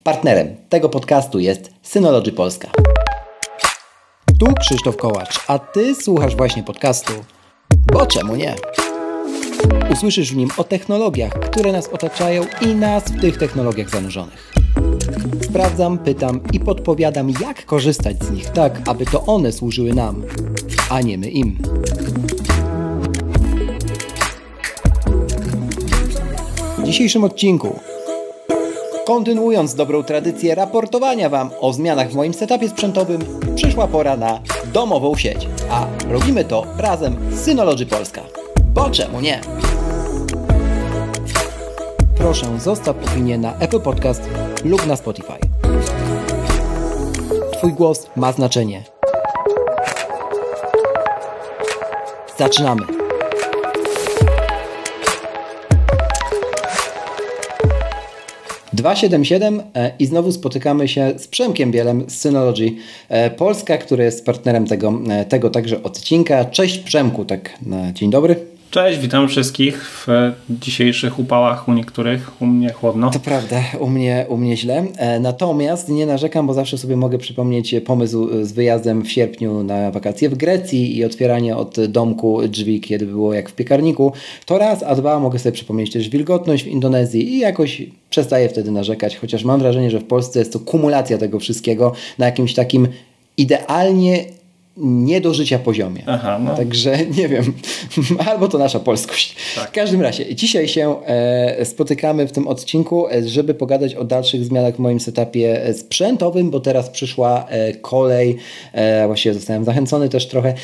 Partnerem tego podcastu jest Synology Polska. Tu Krzysztof Kołacz, a Ty słuchasz właśnie podcastu, bo czemu nie? Usłyszysz w nim o technologiach, które nas otaczają i nas w tych technologiach zanurzonych. Sprawdzam, pytam i podpowiadam, jak korzystać z nich tak, aby to one służyły nam, a nie my im. W dzisiejszym odcinku, kontynuując dobrą tradycję raportowania Wam o zmianach w moim setupie sprzętowym, przyszła pora na domową sieć, a robimy to razem z Synology Polska. Bo czemu nie? Proszę, zostaw opinię na Apple Podcast lub na Spotify. Twój głos ma znaczenie. Zaczynamy! I znowu spotykamy się z Przemkiem Bielem z Synology Polska, który jest partnerem tego także odcinka. Cześć Przemku, tak na dzień dobry. Cześć, witam wszystkich w dzisiejszych upałach, u niektórych, u mnie chłodno. To prawda, u mnie źle. Natomiast nie narzekam, bo zawsze sobie mogę przypomnieć pomysł z wyjazdem w sierpniu na wakacje w Grecji i otwieranie od domku drzwi, kiedy było jak w piekarniku. To raz, a dwa, mogę sobie przypomnieć też wilgotność w Indonezji i jakoś przestaję wtedy narzekać, chociaż mam wrażenie, że w Polsce jest to kumulacja tego wszystkiego na jakimś takim idealnie nie do życia poziomie. Aha, no. Także nie wiem, albo to nasza polskość. Tak. W każdym razie, dzisiaj się spotykamy w tym odcinku, żeby pogadać o dalszych zmianach w moim setupie sprzętowym, bo teraz przyszła kolej, właściwie zostałem zachęcony też trochę,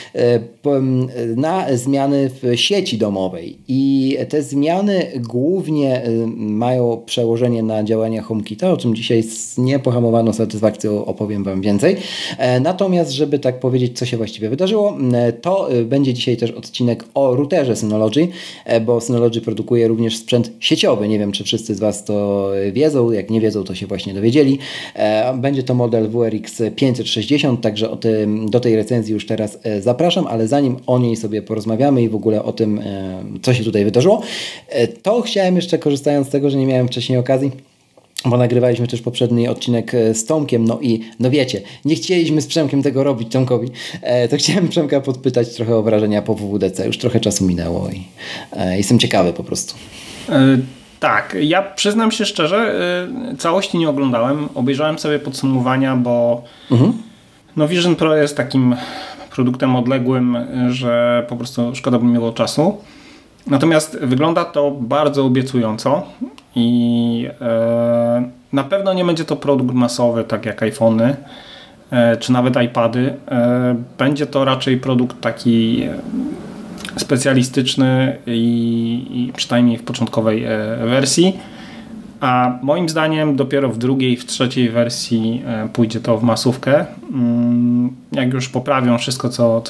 na zmiany w sieci domowej. I te zmiany głównie mają przełożenie na działania HomeKita, o czym dzisiaj z niepohamowaną satysfakcją opowiem Wam więcej. Natomiast, żeby tak powiedzieć, co się właściwie wydarzyło, to będzie dzisiaj też odcinek o routerze Synology, bo Synology produkuje również sprzęt sieciowy. Nie wiem, czy wszyscy z Was to wiedzą. Jak nie wiedzą, to się właśnie dowiedzieli. Będzie to model WRX 560, także do tej recenzji już teraz zapraszam, ale zanim o niej sobie porozmawiamy i w ogóle o tym, co się tutaj wydarzyło, to chciałem jeszcze, korzystając z tego, że nie miałem wcześniej okazji, bo nagrywaliśmy też poprzedni odcinek z Tomkiem, no wiecie, nie chcieliśmy z Przemkiem tego robić, Tomkowi, to chciałem Przemka podpytać trochę o wrażenia po WWDC. Już trochę czasu minęło i jestem ciekawy po prostu. Tak, ja przyznam się szczerze, całości nie oglądałem, obejrzałem sobie podsumowania, bo no Vision Pro jest takim produktem odległym, że po prostu szkoda by miło czasu. Natomiast wygląda to bardzo obiecująco i na pewno nie będzie to produkt masowy, tak jak iPhony czy nawet iPady. Będzie to raczej produkt taki specjalistyczny i przynajmniej w początkowej wersji. A moim zdaniem dopiero w drugiej, w trzeciej wersji pójdzie to w masówkę. Jak już poprawią wszystko,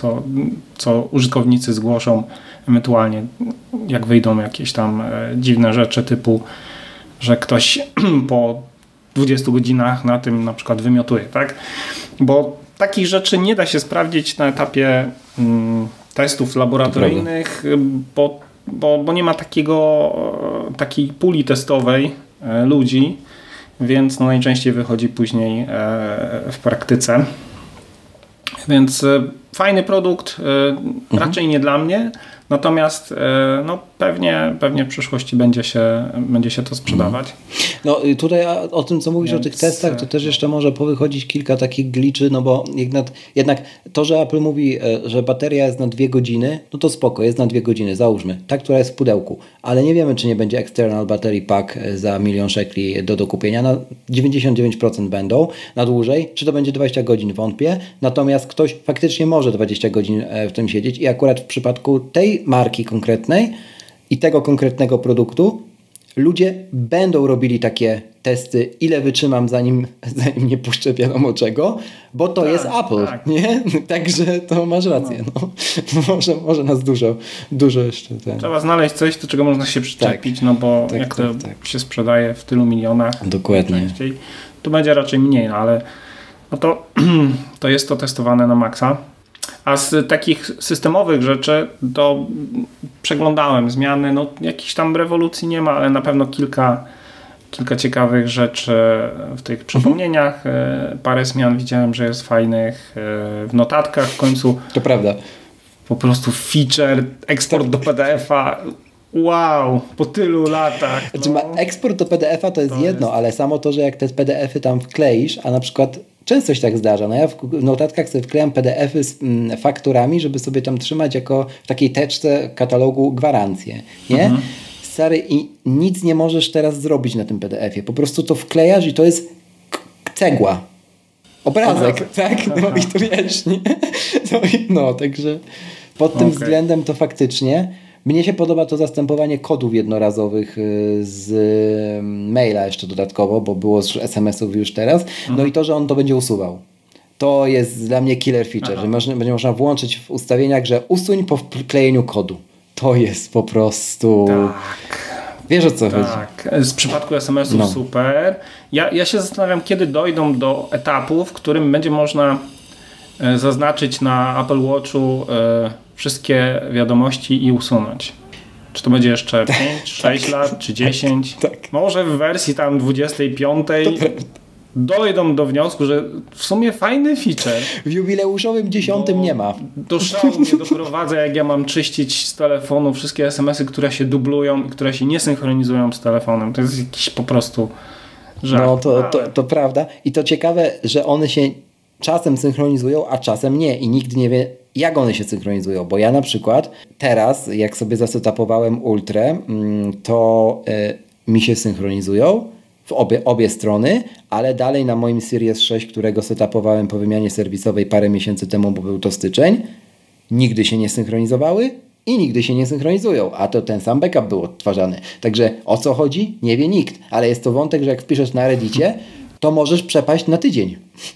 co użytkownicy zgłoszą, ewentualnie jak wyjdą jakieś tam dziwne rzeczy typu, że ktoś po 20 godzinach na tym na przykład wymiotuje, tak? Bo takich rzeczy nie da się sprawdzić na etapie testów laboratoryjnych, bo nie ma takiej puli testowej ludzi, więc najczęściej wychodzi później w praktyce. Więc fajny produkt, raczej nie dla mnie, natomiast no, pewnie w przyszłości będzie się to sprzedawać. No tutaj o tym, co mówisz o tych testach, to też jeszcze może powychodzić kilka takich glitchy, no bo jednak to, że Apple mówi, że bateria jest na 2 godziny, no to spoko, jest na 2 godziny, załóżmy, ta, która jest w pudełku, ale nie wiemy, czy nie będzie external battery pack za 1 000 000 szekli do dokupienia. Na 99% będą na dłużej, czy to będzie 20 godzin, wątpię, natomiast ktoś faktycznie może 20 godzin w tym siedzieć i akurat w przypadku tej marki konkretnej i tego konkretnego produktu ludzie będą robili takie testy, ile wytrzymam, zanim nie puszczę wiadomo czego, bo to jest Apple, nie? Także to masz rację. No. Może nas dużo jeszcze... Trzeba znaleźć coś, do czego można się przyczepić, no bo jak to się sprzedaje w tylu milionach, dokładnie, to będzie raczej mniej, no ale no to jest to testowane na maksa. A z takich systemowych rzeczy to przeglądałem zmiany, no jakichś tam rewolucji nie ma, ale na pewno kilka kilka ciekawych rzeczy w tych przypomnieniach. Parę zmian widziałem, że jest fajnych w notatkach w końcu. To prawda. Po prostu feature, eksport do PDF-a. Wow, po tylu latach. Znaczy, eksport do PDF-a to jest jedno, ale samo to, że jak te PDF-y tam wkleisz, a na przykład często się tak zdarza. No ja w notatkach sobie wklejam PDF-y z fakturami, żeby sobie tam trzymać jako w takiej teczce katalogu gwarancję. Nie? Stary, i nic nie możesz teraz zrobić na tym PDF-ie. Po prostu to wklejasz i to jest cegła. Obrazek. Tak? No i to wiesz, nie? No, także pod tym względem to faktycznie. Mnie się podoba to zastępowanie kodów jednorazowych z maila jeszcze dodatkowo, bo było z SMS-ów już teraz. No i to, że on to będzie usuwał. To jest dla mnie killer feature, że będzie można włączyć w ustawieniach, że usuń po wklejeniu kodu. To jest po prostu... Tak. Wiesz, o co chodzi? Tak. Z przypadku SMS-ów super. Ja się zastanawiam, kiedy dojdą do etapu, w którym będzie można zaznaczyć na Apple Watchu wszystkie wiadomości i usunąć. Czy to będzie jeszcze 5, 6 lat, czy 10? Tak. Może w wersji tam 25 dojdą do wniosku, że w sumie fajny feature. W jubileuszowym 10 nie ma. Do szału mnie doprowadza, jak ja mam czyścić z telefonu wszystkie SMS-y, które się dublują i które się nie synchronizują z telefonem. To jest jakiś po prostu żart. No to prawda. I to ciekawe, że one się czasem synchronizują, a czasem nie. I nikt nie wie, jak one się synchronizują. Bo ja na przykład teraz, jak sobie zasetapowałem Ultrę, to mi się synchronizują w obie strony, ale dalej na moim Series 6, którego setupowałem po wymianie serwisowej parę miesięcy temu, bo był to styczeń, nigdy się nie synchronizowały i nigdy się nie synchronizują, a to ten sam backup był odtwarzany. Także o co chodzi? Nie wie nikt, ale jest to wątek, że jak wpiszesz na Reddicie, to możesz przepaść na tydzień.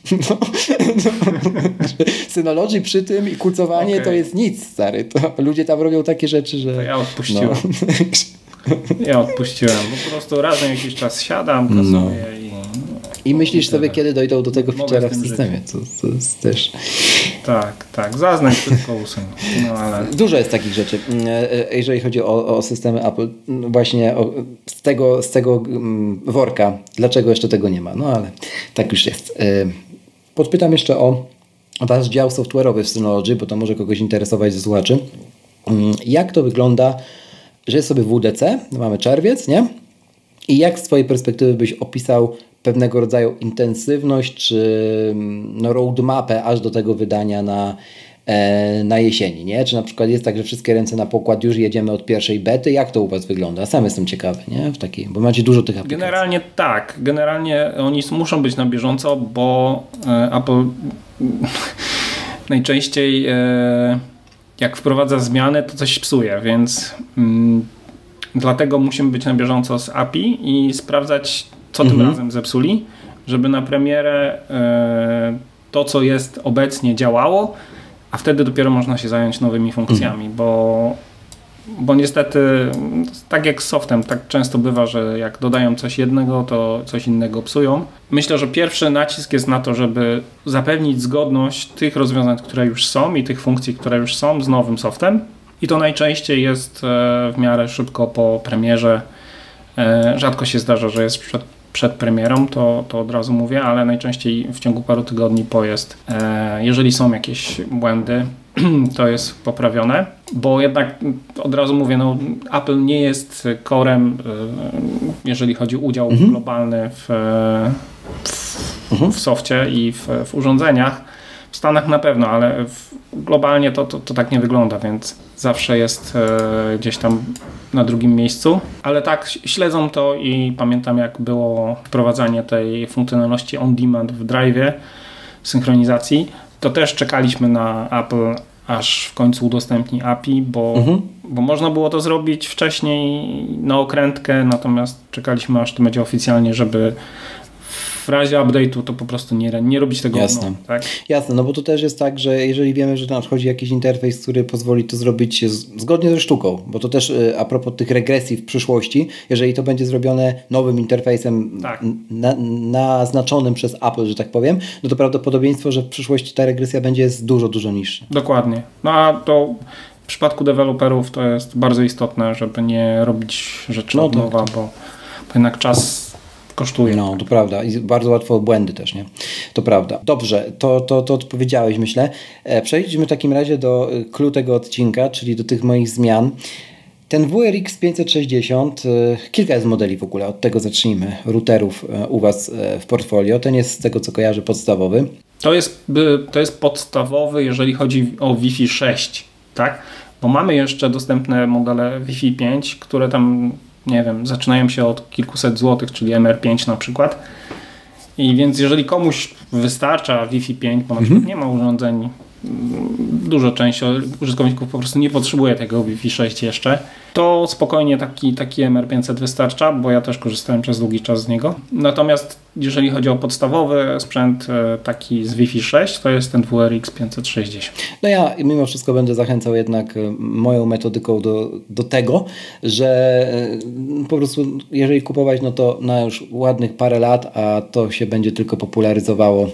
Synology przy tym i kucowanie to jest nic, stary. To ludzie tam robią takie rzeczy, że... To ja odpuściłem. Ja odpuściłem. Po prostu raz na jakiś czas siadam, kasuję i myślisz sobie, kiedy dojdą do tego feature'a w systemie. To jest też... Tak. Zaznacz, tylko usuń. No, ale... Dużo jest takich rzeczy. Jeżeli chodzi o systemy Apple, właśnie z tego worka, dlaczego jeszcze tego nie ma. No ale tak już jest. Podpytam jeszcze o wasz dział software'owy w Synology, bo to może kogoś interesować ze słuchaczy. Jak to wygląda, że jest sobie WDC, mamy czerwiec, nie? I jak z twojej perspektywy byś opisał pewnego rodzaju intensywność czy roadmapę aż do tego wydania na jesieni, nie? Czy na przykład jest tak, że wszystkie ręce na pokład, już jedziemy od pierwszej bety? Jak to u was wygląda? Sam jestem ciekawy, nie? Bo macie dużo tych aplikacji. Generalnie tak. Generalnie oni muszą być na bieżąco, bo Apple najczęściej jak wprowadza zmiany, to coś psuje, więc dlatego musimy być na bieżąco z API i sprawdzać, co tym razem zepsuli, żeby na premierę to, co jest obecnie, działało, a wtedy dopiero można się zająć nowymi funkcjami, bo niestety tak jak z softem, tak często bywa, że jak dodają coś jednego, to coś innego psują. Myślę, że pierwszy nacisk jest na to, żeby zapewnić zgodność tych rozwiązań, które już są i tych funkcji, które już są z nowym softem. I to najczęściej jest w miarę szybko po premierze. Rzadko się zdarza, że jest przed premierą, to od razu mówię, ale najczęściej w ciągu paru tygodni jest. Jeżeli są jakieś błędy, to jest poprawione, bo jednak od razu mówię, Apple nie jest corem, jeżeli chodzi o udział globalny w softie i w urządzeniach. W Stanach na pewno, ale globalnie to tak nie wygląda, więc zawsze jest gdzieś tam na drugim miejscu. Ale tak, śledzą to i pamiętam, jak było wprowadzanie tej funkcjonalności on demand w Drive'ie synchronizacji, to też czekaliśmy na Apple, aż w końcu udostępni API, bo można było to zrobić wcześniej na okrętkę, natomiast czekaliśmy, aż to będzie oficjalnie, żeby w razie update'u to po prostu nie robić tego. Jasne. Tak? Jasne, bo to też jest tak, że jeżeli wiemy, że nadchodzi jakiś interfejs, który pozwoli to zrobić zgodnie ze sztuką, bo to też a propos tych regresji w przyszłości, jeżeli to będzie zrobione nowym interfejsem naznaczonym przez Apple, że tak powiem, no to prawdopodobieństwo, że w przyszłości ta regresja będzie dużo, dużo niższa. Dokładnie. No a to w przypadku deweloperów to jest bardzo istotne, żeby nie robić rzeczy od nowa, bo jednak czas kosztuje. No, to prawda. I bardzo łatwo o błędy też, nie? To prawda. Dobrze, to odpowiedziałeś, myślę. Przejdźmy w takim razie do clou tego odcinka, czyli do tych moich zmian. Ten WRX 560, kilka jest modeli w ogóle, od tego zacznijmy, routerów u Was w portfolio. Ten jest z tego, co kojarzę, podstawowy. To jest podstawowy, jeżeli chodzi o Wi-Fi 6, tak? Bo mamy jeszcze dostępne modele Wi-Fi 5, które tam, nie wiem, zaczynają się od kilkuset złotych, czyli MR5 na przykład. I więc jeżeli komuś wystarcza Wi-Fi 5, bo na przykład nie ma urządzeń, dużo części użytkowników po prostu nie potrzebuje tego Wi-Fi 6 jeszcze, to spokojnie taki MR500 wystarcza, bo ja też korzystałem przez długi czas z niego. Natomiast jeżeli chodzi o podstawowy sprzęt taki z Wi-Fi 6, to jest ten WRX 560. No ja mimo wszystko będę zachęcał jednak moją metodyką do tego, że po prostu jeżeli kupować, no to na już ładnych parę lat, a to się będzie tylko popularyzowało.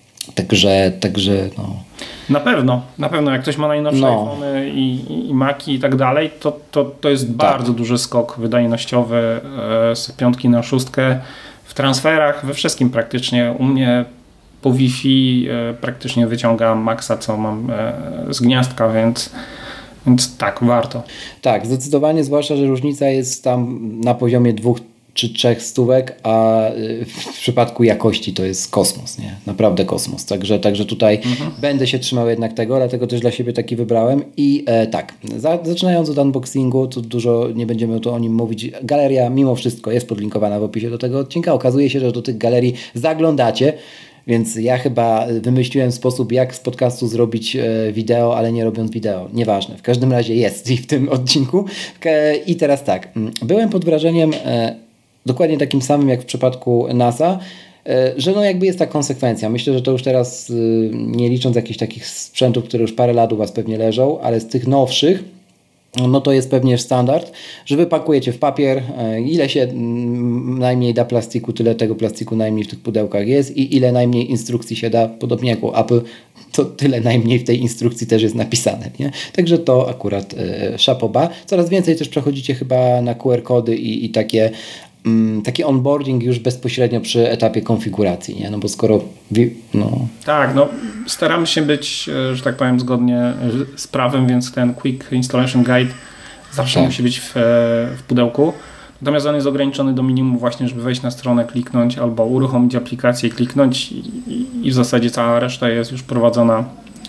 Także no. Na pewno jak ktoś ma najnowsze iPhony i Maci i tak dalej, to jest bardzo duży skok wydajnościowy z 5 na 6 w transferach, we wszystkim praktycznie. U mnie po Wi-Fi praktycznie wyciągam maksa, co mam z gniazdka, więc tak, warto. Tak, zdecydowanie, zwłaszcza, że różnica jest tam na poziomie 2 czy 3 stówek, a w przypadku jakości to jest kosmos, nie? Naprawdę kosmos. Także tutaj będę się trzymał jednak tego, dlatego też dla siebie taki wybrałem. I tak, zaczynając od unboxingu, to dużo nie będziemy tu o nim mówić. Galeria mimo wszystko jest podlinkowana w opisie do tego odcinka. Okazuje się, że do tych galerii zaglądacie, więc ja chyba wymyśliłem sposób, jak z podcastu zrobić wideo, ale nie robiąc wideo. Nieważne. W każdym razie jest i w tym odcinku. I teraz tak, byłem pod wrażeniem dokładnie takim samym jak w przypadku NASA, że no jakby jest ta konsekwencja. Myślę, że to już teraz, nie licząc jakichś takich sprzętów, które już parę lat u Was pewnie leżą, ale z tych nowszych, no to jest pewnie standard, że wypakujecie w papier, ile się najmniej da plastiku, tyle tego plastiku najmniej w tych pudełkach jest i ile najmniej instrukcji się da, podobnie jak u Apple, to tyle najmniej w tej instrukcji też jest napisane, nie? Także to akurat chapeau bas. Coraz więcej też przechodzicie chyba na QR-kody i taki onboarding już bezpośrednio przy etapie konfiguracji, nie? No bo skoro... Tak, no staramy się być, że tak powiem, zgodnie z prawem, więc ten Quick Installation Guide zawsze musi być w pudełku. Natomiast on jest ograniczony do minimum właśnie, żeby wejść na stronę, kliknąć albo uruchomić aplikację, kliknąć i w zasadzie cała reszta jest już prowadzona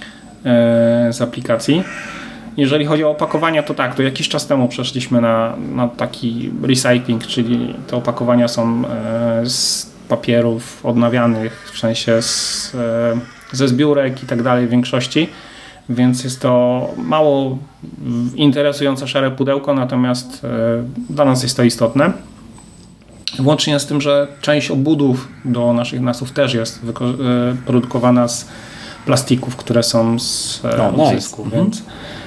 z aplikacji. Jeżeli chodzi o opakowania, to tak, to jakiś czas temu przeszliśmy na taki recycling, czyli te opakowania są z papierów odnawianych, w sensie ze zbiórek i tak dalej w większości, więc jest to mało interesujące szare pudełko, natomiast dla nas jest to istotne. Włącznie z tym, że część obudów do naszych NAS-ów też jest produkowana z plastików, które są z odzysku, więc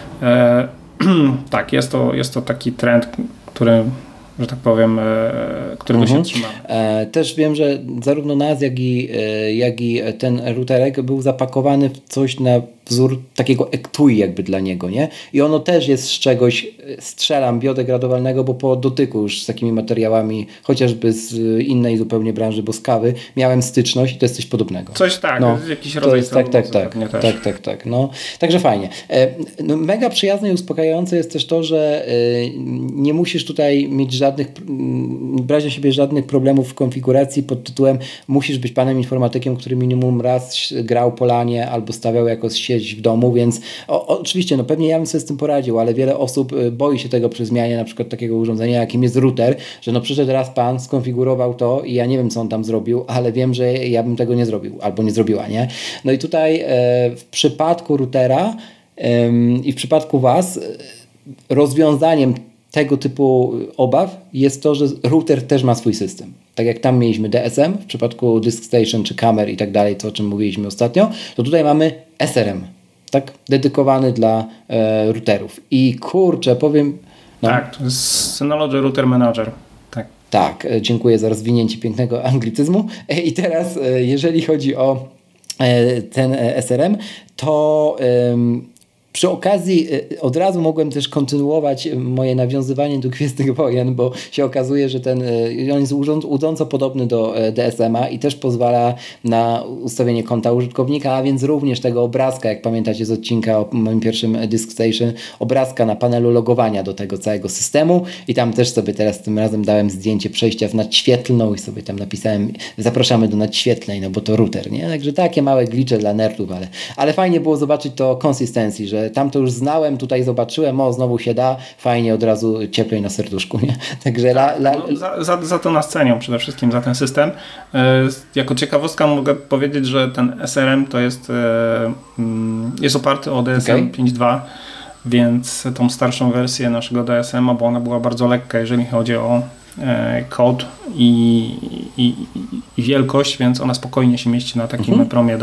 tak, jest to taki trend, który, że tak powiem, którego się trzymamy. Też wiem, że zarówno NAS, jak i ten routerek był zapakowany w coś na wzór takiego etui jakby dla niego, nie? I ono też jest z czegoś, strzelam, biodegradowalnego, bo po dotyku już z takimi materiałami, chociażby z innej zupełnie branży, bo z kawy, miałem styczność i to jest coś podobnego. Coś tak, jakiś rodzaj tak. No, także fajnie. No, mega przyjazne i uspokajające jest też to, że nie musisz tutaj mieć brać na siebie żadnych problemów w konfiguracji pod tytułem musisz być panem informatykiem, który minimum raz grał po LANie albo stawiał jako sieć w domu, więc oczywiście, no pewnie ja bym sobie z tym poradził, ale wiele osób boi się tego przy zmianie na przykład takiego urządzenia, jakim jest router, że no przyszedł raz pan, skonfigurował to i ja nie wiem, co on tam zrobił, ale wiem, że ja bym tego nie zrobił albo nie zrobiła, nie? No i tutaj w przypadku routera i w przypadku Was rozwiązaniem tego typu obaw jest to, że router też ma swój system. Tak jak tam mieliśmy DSM w przypadku Disk Station czy kamer i tak dalej, to o czym mówiliśmy ostatnio, to tutaj mamy SRM, tak? Dedykowany dla routerów. I kurczę, powiem... No. Tak, to jest Synology Router Manager. Tak, dziękuję za rozwinięcie pięknego anglicyzmu. I teraz, jeżeli chodzi o ten SRM, to Przy okazji od razu mogłem też kontynuować moje nawiązywanie do Gwiezdnych Wojen, bo się okazuje, że on jest łudząco podobny do DSM-a i też pozwala na ustawienie konta użytkownika, a więc również tego obrazka, jak pamiętacie z odcinka o moim pierwszym Disk Station, obrazka na panelu logowania do tego całego systemu i tam też sobie teraz tym razem dałem zdjęcie przejścia w nadświetlną i sobie tam napisałem, zapraszamy do nadświetlnej, no bo to router, nie? Także takie małe glitche dla nerdów, ale fajnie było zobaczyć to consistency, że tam to już znałem, tutaj zobaczyłem, znowu się da, fajnie, od razu cieplej na serduszku, nie? Także za to nas cenią przede wszystkim, za ten system. Jako ciekawostka mogę powiedzieć, że ten SRM to jest oparty o DSM 5.2, więc tą starszą wersję naszego DSM-a, bo ona była bardzo lekka, jeżeli chodzi o kod i wielkość, więc ona spokojnie się mieści na takim EPROMie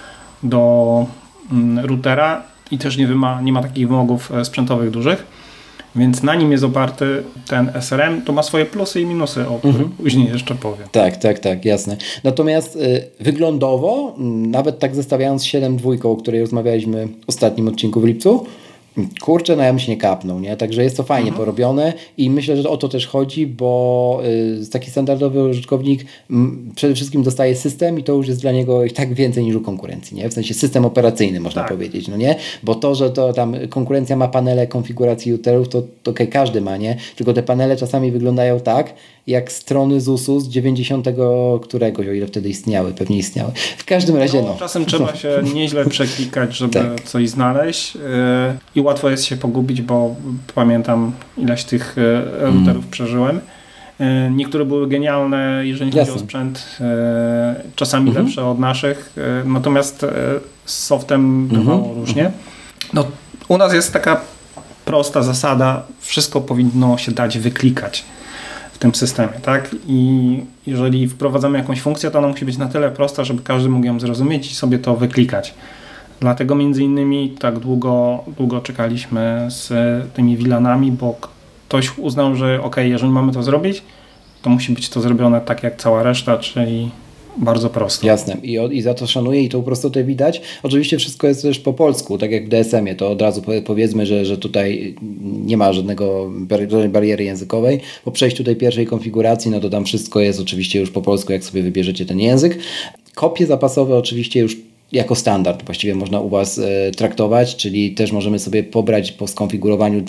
do routera i też nie ma takich wymogów sprzętowych dużych, więc na nim jest oparty ten SRM. To ma swoje plusy i minusy, o których później jeszcze powiem. Tak, jasne. Natomiast wyglądowo, nawet tak zestawiając z 7.2, o której rozmawialiśmy w ostatnim odcinku w lipcu, kurczę, ja bym się nie kapnął, nie? Także jest to fajnie porobione i myślę, że o to też chodzi, bo taki standardowy użytkownik przede wszystkim dostaje system i to już jest dla niego i tak więcej niż u konkurencji, nie? W sensie system operacyjny można powiedzieć, no nie? Bo to, że to tam konkurencja ma panele konfiguracji routerów, to okej, każdy ma, nie? Tylko te panele czasami wyglądają tak, jak strony ZUS-u z 90 któregoś, o ile wtedy istniały, pewnie istniały. W każdym razie Czasem trzeba się nieźle przeklikać, żeby coś znaleźć i łatwo jest się pogubić, bo pamiętam ileś tych routerów przeżyłem. Niektóre były genialne, jeżeli chodzi o sprzęt, czasami lepsze od naszych, natomiast z softem bywało różnie. No, u nas jest taka prosta zasada, wszystko powinno się dać wyklikać w tym systemie, tak? I jeżeli wprowadzamy jakąś funkcję, to ona musi być na tyle prosta, żeby każdy mógł ją zrozumieć i sobie to wyklikać. Dlatego między innymi tak długo czekaliśmy z tymi VLANami, bo ktoś uznał, że jeżeli mamy to zrobić, to musi być to zrobione tak jak cała reszta, czyli bardzo prosto. Jasne. I za to szanuję i tą prostotę widać. Oczywiście wszystko jest też po polsku, tak jak w DSM-ie. To od razu powiedzmy, że tutaj nie ma żadnej bariery językowej. Po przejściu tej pierwszej konfiguracji, no to tam wszystko jest oczywiście już po polsku, jak sobie wybierzecie ten język. Kopie zapasowe oczywiście już jako standard właściwie można u Was traktować, czyli też możemy sobie pobrać po skonfigurowaniu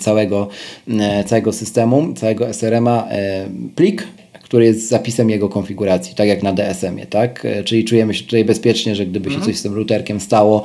całego systemu, całego SRM-a plik, który jest zapisem jego konfiguracji, tak jak na DSM-ie, tak? Czyli czujemy się tutaj bezpiecznie, że gdyby się coś z tym routerkiem stało,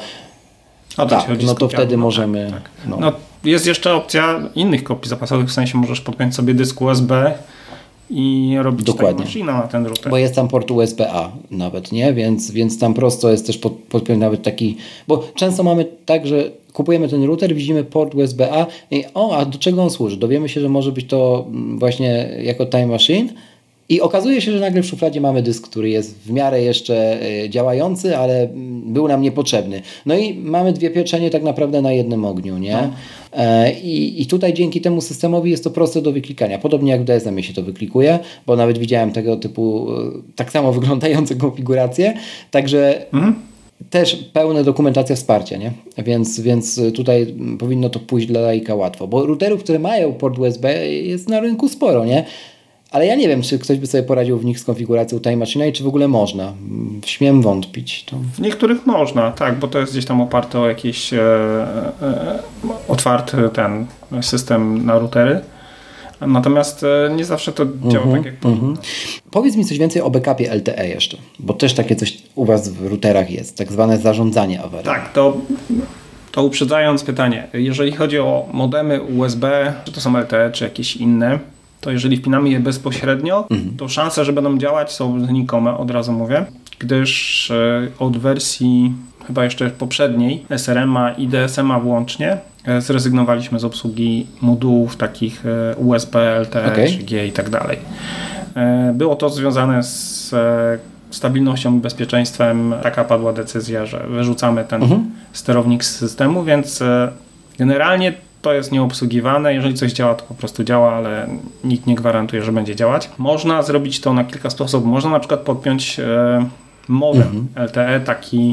no to wtedy możemy... Tak. No, jest jeszcze opcja innych kopii zapasowych, w sensie możesz podpiąć sobie dysk USB i robić time machine na ten router. Bo jest tam port USB-A nawet, nie? Więc tam prosto jest też podpiąć nawet taki... Bo często mamy tak, że kupujemy ten router, widzimy port USB-A i a do czego on służy? Dowiemy się, że może być to właśnie jako time machine i okazuje się, że nagle w szufladzie mamy dysk, który jest w miarę jeszcze działający, ale był nam niepotrzebny. No i mamy dwie pieczenie tak naprawdę na jednym ogniu, nie? No. I tutaj dzięki temu systemowi jest to proste do wyklikania. Podobnie jak w DSM-ie się to wyklikuje, bo nawet widziałem tego typu tak samo wyglądające konfiguracje. Także też pełna dokumentacja wsparcia, nie? Więc tutaj powinno to pójść dla laika łatwo. Bo routerów, które mają port USB jest na rynku sporo, nie? Ale ja nie wiem, czy ktoś by sobie poradził w nich z konfiguracją Time Machine i czy w ogóle można. Śmiem wątpić. To... W niektórych można, tak, bo to jest gdzieś tam oparte o jakiś otwarty ten system na routery. Natomiast nie zawsze to działa tak, jak powinno. Powiedz mi coś więcej o backupie LTE jeszcze, bo też takie coś u Was w routerach jest, tak zwane zarządzanie awarią. Tak, to uprzedzając pytanie, jeżeli chodzi o modemy USB, czy to są LTE, czy jakieś inne, to jeżeli wpinamy je bezpośrednio, to szanse, że będą działać, są znikome, od razu mówię, gdyż od wersji chyba jeszcze poprzedniej SRM-a i DSM-a włącznie zrezygnowaliśmy z obsługi modułów takich USB, LTE, 3G i tak dalej. Było to związane z stabilnością i bezpieczeństwem. Taka padła decyzja, że wyrzucamy ten sterownik z systemu, więc generalnie to jest nieobsługiwane. Jeżeli coś działa, to po prostu działa, ale nikt nie gwarantuje, że będzie działać. Można zrobić to na kilka sposobów. Można na przykład podpiąć modem LTE, taki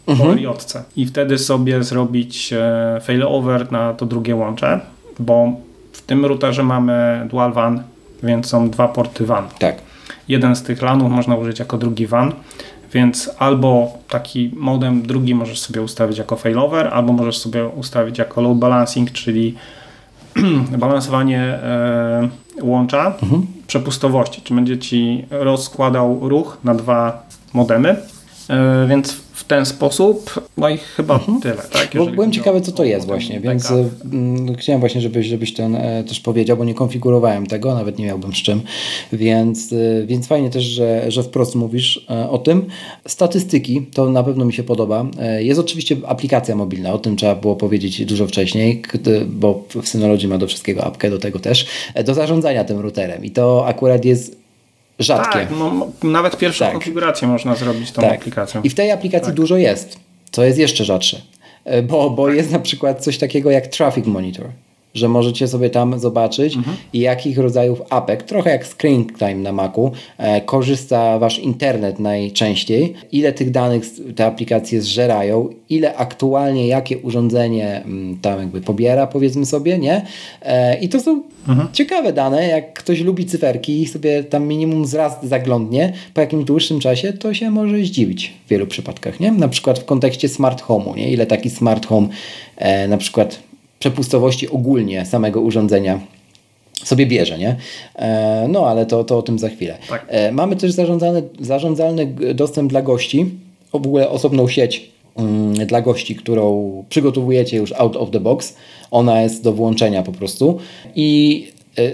po RJ-ce i wtedy sobie zrobić failover na to drugie łącze, bo w tym routerze mamy dual WAN, więc są 2 porty WAN. Tak. Jeden z tych LANów można użyć jako drugi WAN, więc albo taki modem drugi możesz sobie ustawić jako failover, albo możesz sobie ustawić jako load balancing, czyli balansowanie łącza przepustowości, czy będzie ci rozkładał ruch na 2 modemy, więc w ten sposób, no i chyba tyle. Tak? Bo byłem ciekawy, co to jest właśnie, więc chciałem właśnie, żebyś ten też powiedział, bo nie konfigurowałem tego, nawet nie miałbym z czym, więc fajnie też, że wprost mówisz o tym. Statystyki, to na pewno mi się podoba. Jest oczywiście aplikacja mobilna, o tym trzeba było powiedzieć dużo wcześniej, bo w Synology ma do wszystkiego apkę, do tego też, do zarządzania tym routerem i to akurat jest rzadkie. Tak, no, nawet pierwszą konfigurację można zrobić tą aplikacją. I w tej aplikacji dużo jest, co jest jeszcze rzadsze, bo jest na przykład coś takiego jak Traffic Monitor, że możecie sobie tam zobaczyć jakich rodzajów apek, trochę jak Screen Time na Macu, korzysta wasz internet najczęściej, ile tych danych te aplikacje zżerają, ile aktualnie jakie urządzenie tam jakby pobiera, powiedzmy sobie, nie? I to są ciekawe dane, jak ktoś lubi cyferki i sobie tam minimum raz zaglądnie po jakimś dłuższym czasie, to się może zdziwić w wielu przypadkach, nie? Na przykład w kontekście smart home'u, nie? Ile taki smart home na przykład przepustowości ogólnie samego urządzenia sobie bierze, nie? No ale to o tym za chwilę. Tak. Mamy też zarządzalny dostęp dla gości, w ogóle osobną sieć dla gości, którą przygotowujecie już out of the box. Ona jest do włączenia po prostu i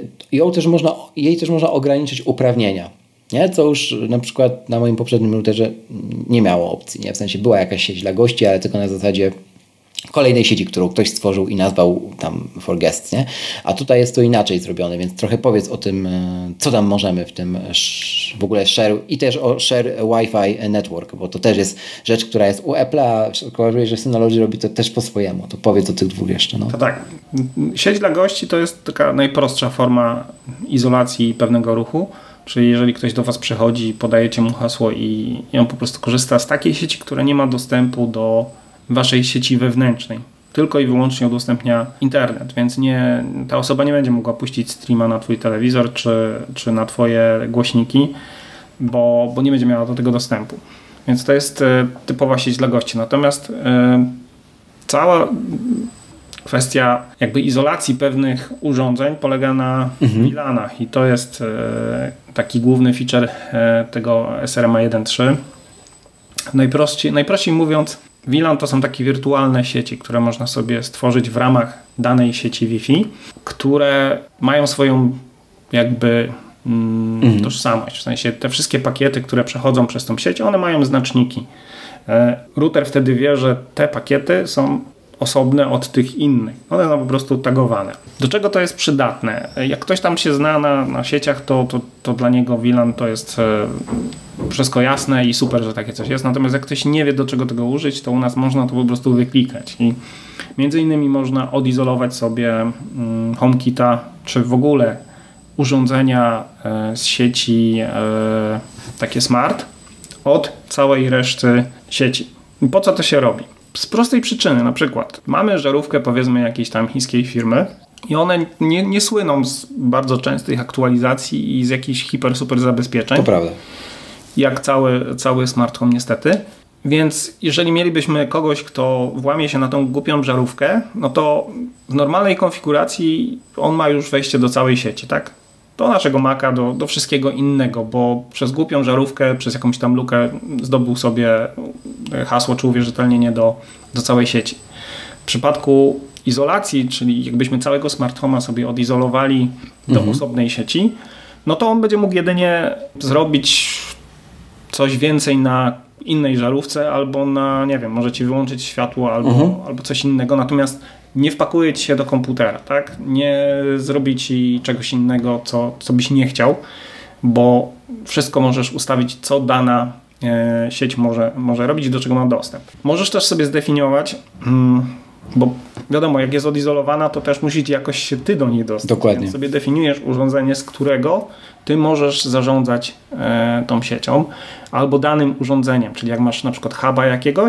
jej też można ograniczyć uprawnienia. Nie? Co już na przykład na moim poprzednim routerze nie miało opcji. Nie? W sensie była jakaś sieć dla gości, ale tylko na zasadzie kolejnej sieci, którą ktoś stworzył i nazwał tam for guests, nie? A tutaj jest to inaczej zrobione, więc trochę powiedz o tym, co tam możemy w tym w ogóle share i też o share Wi-Fi network, bo to też jest rzecz, która jest u Apple'a, a kojarzę, że Synology robi to też po swojemu. To powiedz o tych dwóch jeszcze. No. To tak. Sieć dla gości to jest taka najprostsza forma izolacji pewnego ruchu, czyli jeżeli ktoś do Was przychodzi, podajecie mu hasło i on po prostu korzysta z takiej sieci, która nie ma dostępu do Waszej sieci wewnętrznej. Tylko i wyłącznie udostępnia internet, więc ta osoba nie będzie mogła puścić streama na Twój telewizor czy na Twoje głośniki, bo nie będzie miała do tego dostępu. Więc to jest typowa sieć dla gości. Natomiast cała kwestia jakby izolacji pewnych urządzeń polega na VLANach i to jest taki główny feature tego SRMA 1.3. Najprościej mówiąc, VLAN to są takie wirtualne sieci, które można sobie stworzyć w ramach danej sieci Wi-Fi, które mają swoją jakby tożsamość. W sensie te wszystkie pakiety, które przechodzą przez tą sieć, one mają znaczniki. Router wtedy wie, że te pakiety są osobne od tych innych. One są po prostu tagowane. Do czego to jest przydatne? Jak ktoś tam się zna na sieciach, to dla niego VLAN to jest wszystko jasne i super, że takie coś jest. Natomiast jak ktoś nie wie, do czego tego użyć, to u nas można to po prostu wyklikać. I między innymi można odizolować sobie HomeKita, czy w ogóle urządzenia z sieci takie smart od całej reszty sieci. I po co to się robi? Z prostej przyczyny, na przykład mamy żarówkę powiedzmy jakiejś tam chińskiej firmy i one nie słyną z bardzo częstych aktualizacji i z jakichś super zabezpieczeń. To prawda. Jak cały smart home niestety. Więc jeżeli mielibyśmy kogoś, kto włamie się na tą głupią żarówkę, no to w normalnej konfiguracji on ma już wejście do całej sieci, tak? Do naszego Maca, do wszystkiego innego, bo przez głupią żarówkę, przez jakąś tam lukę zdobył sobie hasło czy uwierzytelnienie do całej sieci. W przypadku izolacji, czyli jakbyśmy całego smart home'a sobie odizolowali do osobnej sieci, no to on będzie mógł jedynie zrobić coś więcej na innej żarówce albo na, nie wiem, możecie wyłączyć światło albo coś innego, natomiast nie wpakuje ci się do komputera, tak? Nie zrobi ci czegoś innego, co byś nie chciał, bo wszystko możesz ustawić, co dana sieć może robić i do czego ma dostęp. Możesz też sobie zdefiniować, bo wiadomo, jak jest odizolowana, to też musisz jakoś się ty do niej dostać. Dokładnie. Więc sobie definiujesz urządzenie, z którego ty możesz zarządzać tą siecią albo danym urządzeniem, czyli jak masz na przykład huba jakiegoś,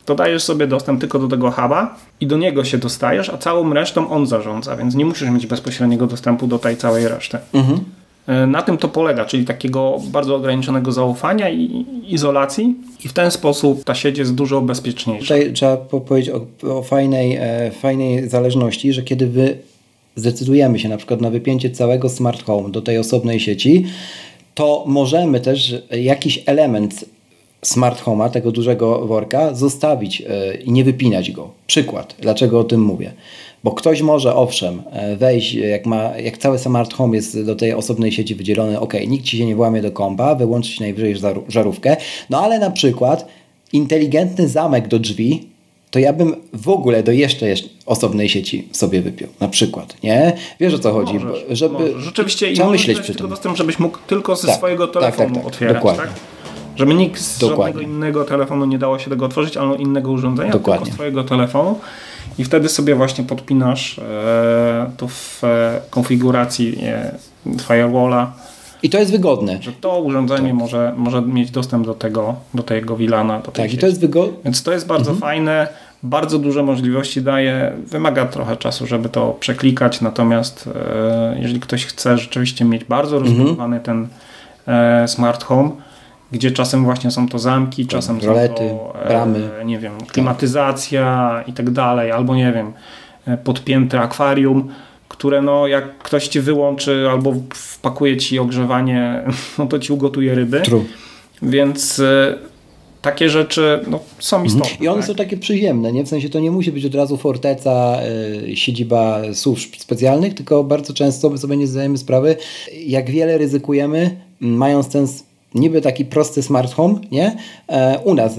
to dajesz sobie dostęp tylko do tego huba i do niego się dostajesz, a całą resztą on zarządza, więc nie musisz mieć bezpośredniego dostępu do tej całej reszty. Na tym to polega, czyli takiego bardzo ograniczonego zaufania i izolacji i w ten sposób ta sieć jest dużo bezpieczniejsza. Tutaj trzeba powiedzieć o fajnej zależności, że kiedy zdecydujemy się na przykład na wypięcie całego smart home do tej osobnej sieci, to możemy też jakiś element smart home'a, tego dużego worka, zostawić i nie wypinać go. Przykład. Dlaczego o tym mówię? Bo ktoś może owszem wejść, jak cały smart home jest do tej osobnej sieci wydzielony, nikt ci się nie włamie do kompa, wyłączyć najwyżej żarówkę, no ale na przykład inteligentny zamek do drzwi, to ja bym w ogóle do jeszcze osobnej sieci sobie wypiął. Na przykład, nie? Wiesz o co chodzi? Możesz. Rzeczywiście trzeba i myśleć przy tylko tym. dostęp, żebyś mógł tylko ze swojego telefonu otwierać. Dokładnie. Tak? Żeby nikt z żadnego innego telefonu nie dało się tego otworzyć, albo innego urządzenia, tylko z twojego telefonu. I wtedy sobie właśnie podpinasz to w konfiguracji firewalla. I to jest wygodne. Że to urządzenie może mieć dostęp do tego VLANa. I to jest wygodne. Więc to jest bardzo fajne. Bardzo duże możliwości daje. Wymaga trochę czasu, żeby to przeklikać. Natomiast jeżeli ktoś chce rzeczywiście mieć bardzo rozbudowany ten smart home, gdzie czasem właśnie są to zamki, czasem rolety, są to bramy, nie wiem, klimatyzacja i tak dalej, albo nie wiem, podpięte akwarium, które jak ktoś ci wyłączy albo wpakuje ci ogrzewanie, no to ci ugotuje ryby. True. Więc takie rzeczy są istotne. I one są takie przyziemne, nie? W sensie to nie musi być od razu forteca, siedziba służb specjalnych, tylko bardzo często my sobie nie zdajemy sprawy, jak wiele ryzykujemy, mając ten niby taki prosty smart home, nie? U nas.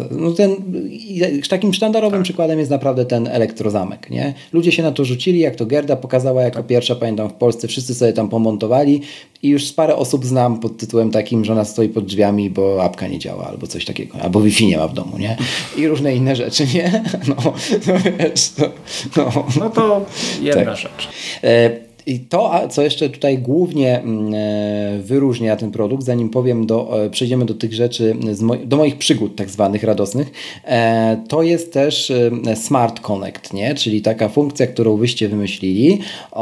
Takim sztandarowym przykładem jest naprawdę ten elektrozamek, nie? Ludzie się na to rzucili, jak to Gerda pokazała jako pierwsza, pamiętam w Polsce, wszyscy sobie tam pomontowali i już parę osób znam pod tytułem takim, że ona stoi pod drzwiami, bo apka nie działa, albo coś takiego, albo Wi-Fi nie ma w domu, nie? I różne inne rzeczy, nie? No to jedna rzecz. I to, co jeszcze tutaj głównie wyróżnia ten produkt, zanim przejdziemy do tych rzeczy, do moich przygód tak zwanych radosnych, to jest też Smart Connect, nie? Czyli taka funkcja, którą wyście wymyślili,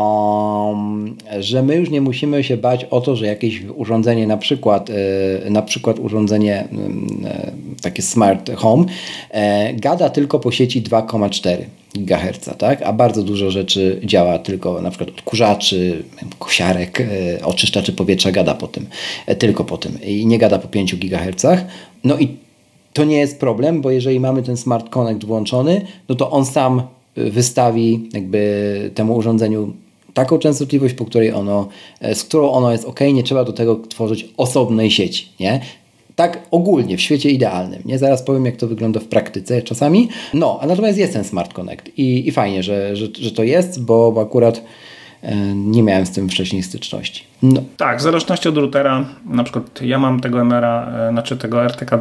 że my już nie musimy się bać o to, że jakieś urządzenie, na przykład urządzenie takie Smart Home, gada tylko po sieci 2,4 GHz, tak? A bardzo dużo rzeczy działa tylko, na przykład odkurzaczy, kosiarek, oczyszczaczy powietrza gada po tym, tylko po tym i nie gada po 5 GHz. No i to nie jest problem, bo jeżeli mamy ten Smart Connect włączony, no to on sam wystawi jakby temu urządzeniu taką częstotliwość, z którą ono jest ok, nie trzeba do tego tworzyć osobnej sieci, nie? Tak ogólnie, w świecie idealnym. Nie? Zaraz powiem, jak to wygląda w praktyce czasami. A natomiast jest ten Smart Connect i fajnie, że to jest, bo akurat nie miałem z tym wcześniej styczności. Tak, w zależności od routera, na przykład ja mam tego MR-a, tego RTK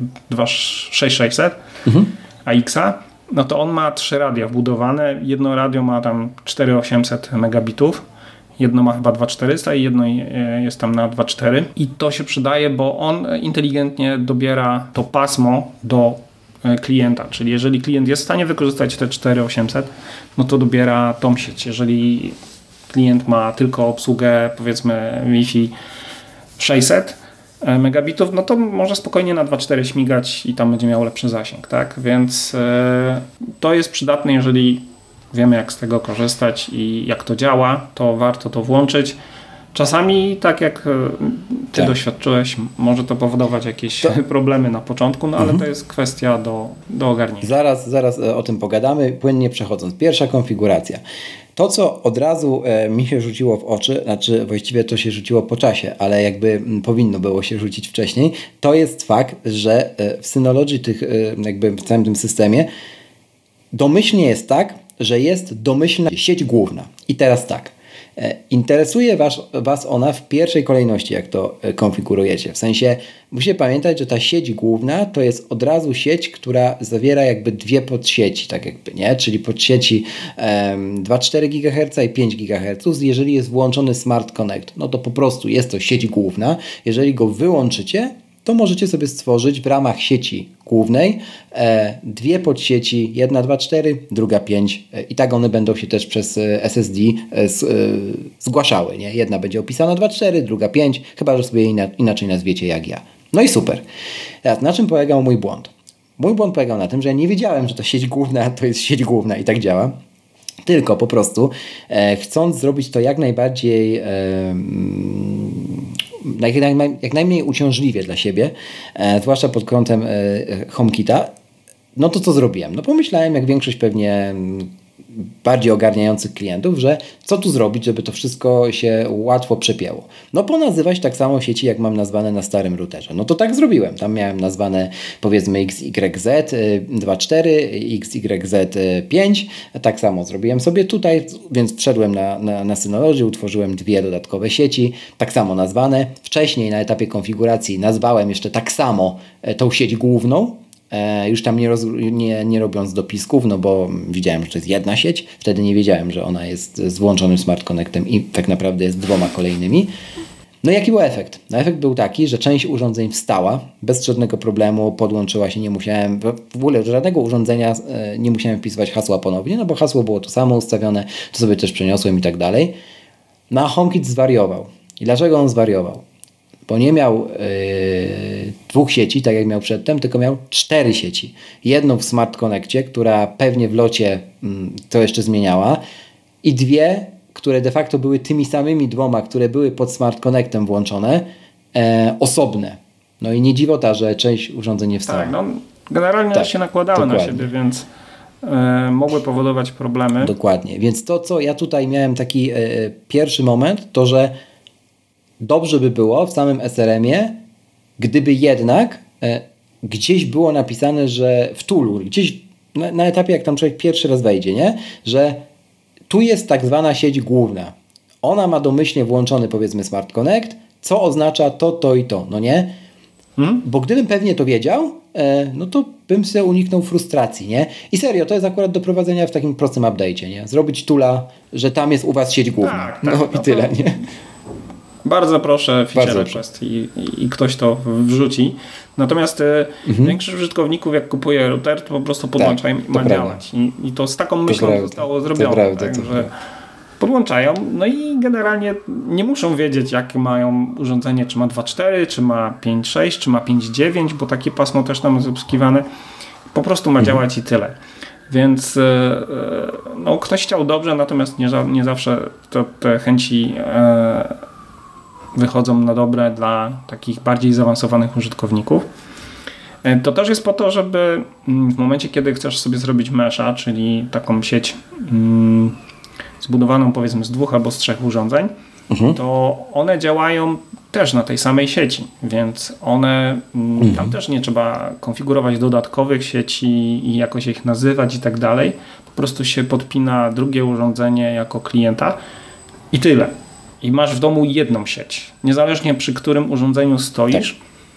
2600 AX-a, no to on ma 3 radia wbudowane. Jedno radio ma tam 4800 megabitów. Jedno ma chyba 2400 i jedno jest tam na 2.4 i to się przydaje, bo on inteligentnie dobiera to pasmo do klienta, czyli jeżeli klient jest w stanie wykorzystać te 4800, no to dobiera tą sieć. Jeżeli klient ma tylko obsługę powiedzmy Wi-Fi 600 megabitów, no to może spokojnie na 2.4 śmigać i tam będzie miał lepszy zasięg, tak? Więc to jest przydatne, jeżeli wiemy, jak z tego korzystać i jak to działa, to warto to włączyć. Czasami, tak jak ty doświadczyłeś, może to powodować jakieś problemy na początku, ale to jest kwestia do ogarnięcia. Zaraz o tym pogadamy, płynnie przechodząc. Pierwsza konfiguracja. To, co od razu mi się rzuciło w oczy, znaczy właściwie to się rzuciło po czasie, ale jakby powinno było się rzucić wcześniej, to jest fakt, że w Synology jakby w całym tym systemie domyślnie jest tak, że jest domyślna sieć główna. I teraz tak, interesuje Was ona w pierwszej kolejności, jak to konfigurujecie. W sensie musicie pamiętać, że ta sieć główna to jest od razu sieć, która zawiera jakby dwie podsieci, tak jakby, nie? Czyli podsieci 2,4 GHz i 5 GHz. Jeżeli jest włączony Smart Connect, no to po prostu jest to sieć główna. Jeżeli go wyłączycie, to możecie sobie stworzyć w ramach sieci głównej, 2 podsieci, jedna 2.4, druga 5 i tak one będą się też przez SSD zgłaszały. Nie? Jedna będzie opisana 2.4, druga 5, chyba że sobie inaczej nazwiecie jak ja. No i super. Teraz, na czym polegał mój błąd? Mój błąd polegał na tym, że ja nie wiedziałem, że to sieć główna to jest sieć główna i tak działa. Tylko po prostu chcąc zrobić to jak najbardziej jak najmniej uciążliwie dla siebie, zwłaszcza pod kątem HomeKita, no to co zrobiłem? No pomyślałem, jak większość pewnie bardziej ogarniających klientów, że co tu zrobić, żeby to wszystko się łatwo przepięło. No ponazywać tak samo sieci, jak mam nazwane na starym routerze. No to tak zrobiłem. Tam miałem nazwane powiedzmy XYZ 2.4, XYZ 5. Tak samo zrobiłem sobie tutaj, więc wszedłem na Synology, utworzyłem 2 dodatkowe sieci, tak samo nazwane. Wcześniej na etapie konfiguracji nazwałem jeszcze tak samo tą sieć główną, już tam nie robiąc dopisków, no bo widziałem, że to jest jedna sieć, wtedy nie wiedziałem, że ona jest z włączonym Smart Connectem i tak naprawdę jest 2 kolejnymi. No i jaki był efekt? No efekt był taki, że część urządzeń wstała bez żadnego problemu, podłączyła się, nie musiałem w ogóle żadnego urządzenia, nie musiałem wpisywać hasła ponownie, no bo hasło było to samo ustawione, to sobie też przeniosłem i tak dalej. No a HomeKit zwariował. I dlaczego on zwariował? Bo nie miał 2 sieci, tak jak miał przedtem, tylko miał 4 sieci. Jedną w Smart Connectie, która pewnie w locie to jeszcze zmieniała, i 2, które de facto były tymi samymi 2, które były pod Smart Connectem włączone, osobne. No i nie dziwota, że część urządzeń nie wstała. Tak, no, generalnie się nakładały dokładnie na siebie, więc mogły powodować problemy. Dokładnie, więc to, co ja tutaj miałem taki pierwszy moment, to że dobrze by było w samym SRM-ie, gdyby jednak gdzieś było napisane, że w toolu, gdzieś na etapie, jak tam człowiek pierwszy raz wejdzie, nie? Że tu jest tak zwana sieć główna. Ona ma domyślnie włączony powiedzmy Smart Connect, co oznacza to i to, no nie? Bo gdybym pewnie to wiedział, no to bym sobie uniknął frustracji, nie? I serio, to jest akurat do prowadzenia w takim prostym update'cie, nie? Zrobić toola, że tam jest u was sieć główna. Tak, no i tyle, nie? Bardzo proszę feature request i ktoś to wrzuci. Natomiast większość użytkowników, jak kupuje router, to po prostu podłącza i ma działać. I to z taką myślą zostało zrobione. Także podłączają, no i generalnie nie muszą wiedzieć, jakie mają urządzenie, czy ma 2.4, czy ma 5.6, czy ma 5.9, bo takie pasmo też tam jest obsługiwane. Po prostu ma działać i tyle. Więc no, ktoś chciał dobrze, natomiast nie zawsze te chęci wychodzą na dobre dla takich bardziej zaawansowanych użytkowników. To też jest po to, żeby w momencie, kiedy chcesz sobie zrobić mesha, czyli taką sieć zbudowaną powiedzmy z 2 albo z 3 urządzeń, to one działają też na tej samej sieci, więc one tam też nie trzeba konfigurować dodatkowych sieci i jakoś ich nazywać i tak dalej. Po prostu się podpina drugie urządzenie jako klienta i tyle. I masz w domu jedną sieć. Niezależnie przy którym urządzeniu stoisz,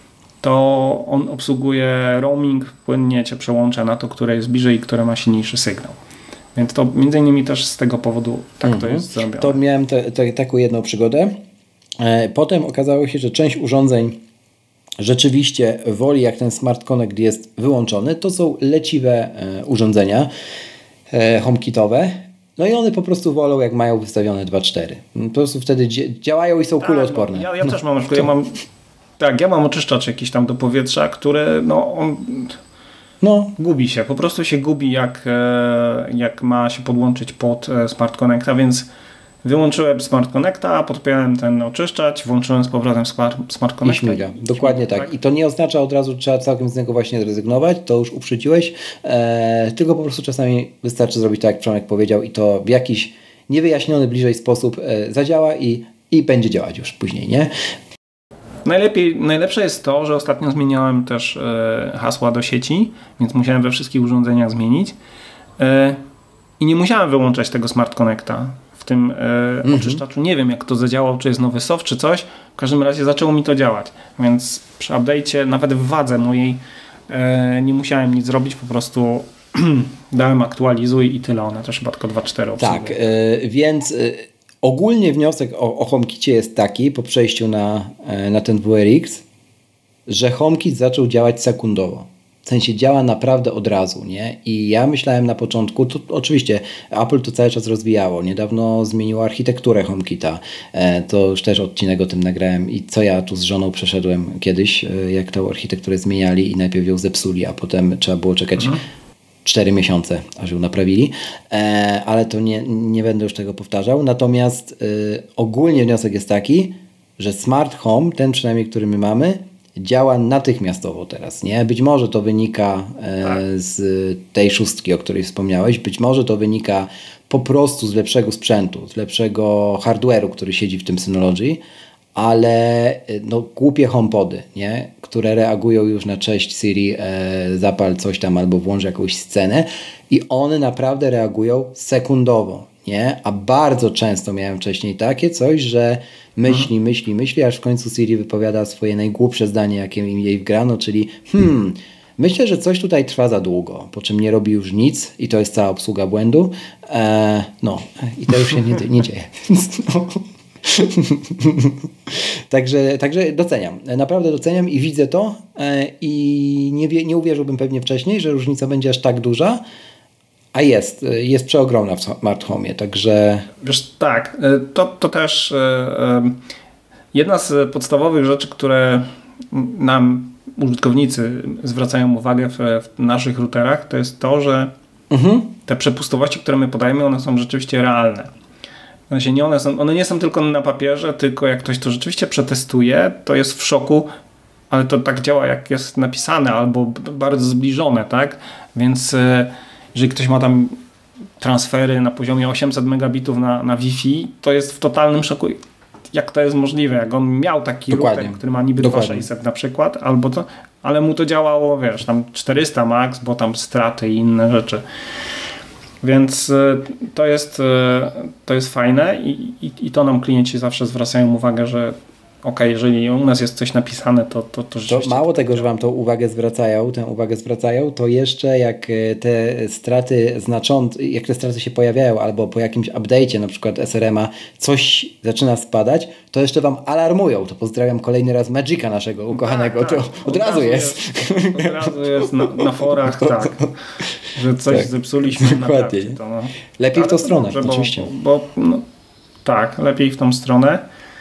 to on obsługuje roaming, płynnie cię przełącza na to, które jest bliżej i które ma silniejszy sygnał. Więc to między innymi też z tego powodu tak to jest zrobione. To miałem taką jedną przygodę. Potem okazało się, że część urządzeń rzeczywiście woli, jak ten Smart Connect jest wyłączony, to są leciwe urządzenia HomeKitowe. No i one po prostu wolą, jak mają wystawione 2.4. Po prostu wtedy działają i są kuloodporne. No, ja też mam na przykład, ja mam oczyszczacz jakiś tam do powietrza, który gubi się. Po prostu się gubi, jak ma się podłączyć pod Smart Connecta, więc wyłączyłem Smart Connecta, podpiąłem ten oczyszczacz, włączyłem z powrotem Smart Connecta. I śmiga. Dokładnie tak. I to nie oznacza od razu, że trzeba całkiem z niego właśnie zrezygnować, to już uprzedziłeś, tylko po prostu czasami wystarczy zrobić tak, jak Przemek powiedział, i to w jakiś niewyjaśniony bliżej sposób zadziała i będzie działać już później, nie? Najlepsze jest to, że ostatnio zmieniałem też hasła do sieci, więc musiałem we wszystkich urządzeniach zmienić i nie musiałem wyłączać tego Smart Connecta w tym oczyszczaczu. Nie wiem, jak to zadziałał, czy jest nowy soft, czy coś. W każdym razie zaczęło mi to działać, więc przy update'cie, nawet w wadze mojej nie musiałem nic zrobić, po prostu dałem aktualizuj i tyle. Ona też chyba tylko 2.4 obsługuje. Tak, więc ogólnie wniosek o HomeKicie jest taki, po przejściu na ten WRX, że HomeKit zaczął działać sekundowo. W sensie działa naprawdę od razu, nie? I ja myślałem na początku, to oczywiście Apple to cały czas rozwijało. Niedawno zmieniło architekturę HomeKita. To już też odcinek o tym nagrałem i co ja tu z żoną przeszedłem kiedyś, jak tę architekturę zmieniali i najpierw ją zepsuli, a potem trzeba było czekać 4 miesiące, aż ją naprawili, ale to nie będę już tego powtarzał. Natomiast ogólnie wniosek jest taki, że Smart Home, ten przynajmniej, który my mamy, działa natychmiastowo teraz, nie? Być może to wynika z tej 6, o której wspomniałeś, być może to wynika po prostu z lepszego sprzętu, z lepszego hardware'u, który siedzi w tym Synology, ale no, głupie HomePody, nie? Które reagują już na cześć Siri, zapal coś tam albo włącz jakąś scenę i one naprawdę reagują sekundowo, nie? A bardzo często miałem wcześniej takie coś, że myśli, aż w końcu Siri wypowiada swoje najgłupsze zdanie, jakie jej wgrano, czyli myślę, że coś tutaj trwa za długo, po czym nie robi już nic i to jest cała obsługa błędu. I to już się nie dzieje. No. Także doceniam. Naprawdę doceniam i widzę to i nie uwierzyłbym pewnie wcześniej, że różnica będzie aż tak duża, a jest przeogromna w Smart Home'ie, także... Wiesz, tak, to też jedna z podstawowych rzeczy, które nam użytkownicy zwracają uwagę w naszych routerach, to jest to, że te przepustowości, które my podajemy, one są rzeczywiście realne. W sensie one nie są tylko na papierze, tylko jak ktoś to rzeczywiście przetestuje, to jest w szoku, ale to tak działa, jak jest napisane, albo bardzo zbliżone, tak? Więc jeżeli ktoś ma tam transfery na poziomie 800 megabitów na Wi-Fi, to jest w totalnym szoku, jak to jest możliwe. Jak on miał taki router, który ma niby 2600 na przykład, ale mu to działało, wiesz, tam 400 max, bo tam straty i inne rzeczy. Więc to jest fajne i to nam klienci zawsze zwracają uwagę, że jeżeli u nas jest coś napisane, to rzeczywiście... To mało tego, że wam tę uwagę zwracają, to jeszcze jak te straty się pojawiają, albo po jakimś update'cie, na przykład SRM-a, coś zaczyna spadać, to jeszcze wam alarmują. To pozdrawiam kolejny raz Magica naszego ukochanego. Tak. To od razu jest. Od razu jest na forach, tak. Że coś zepsuliśmy. Dokładnie. Lepiej w tą stronę, oczywiście. Tak, lepiej w tą stronę.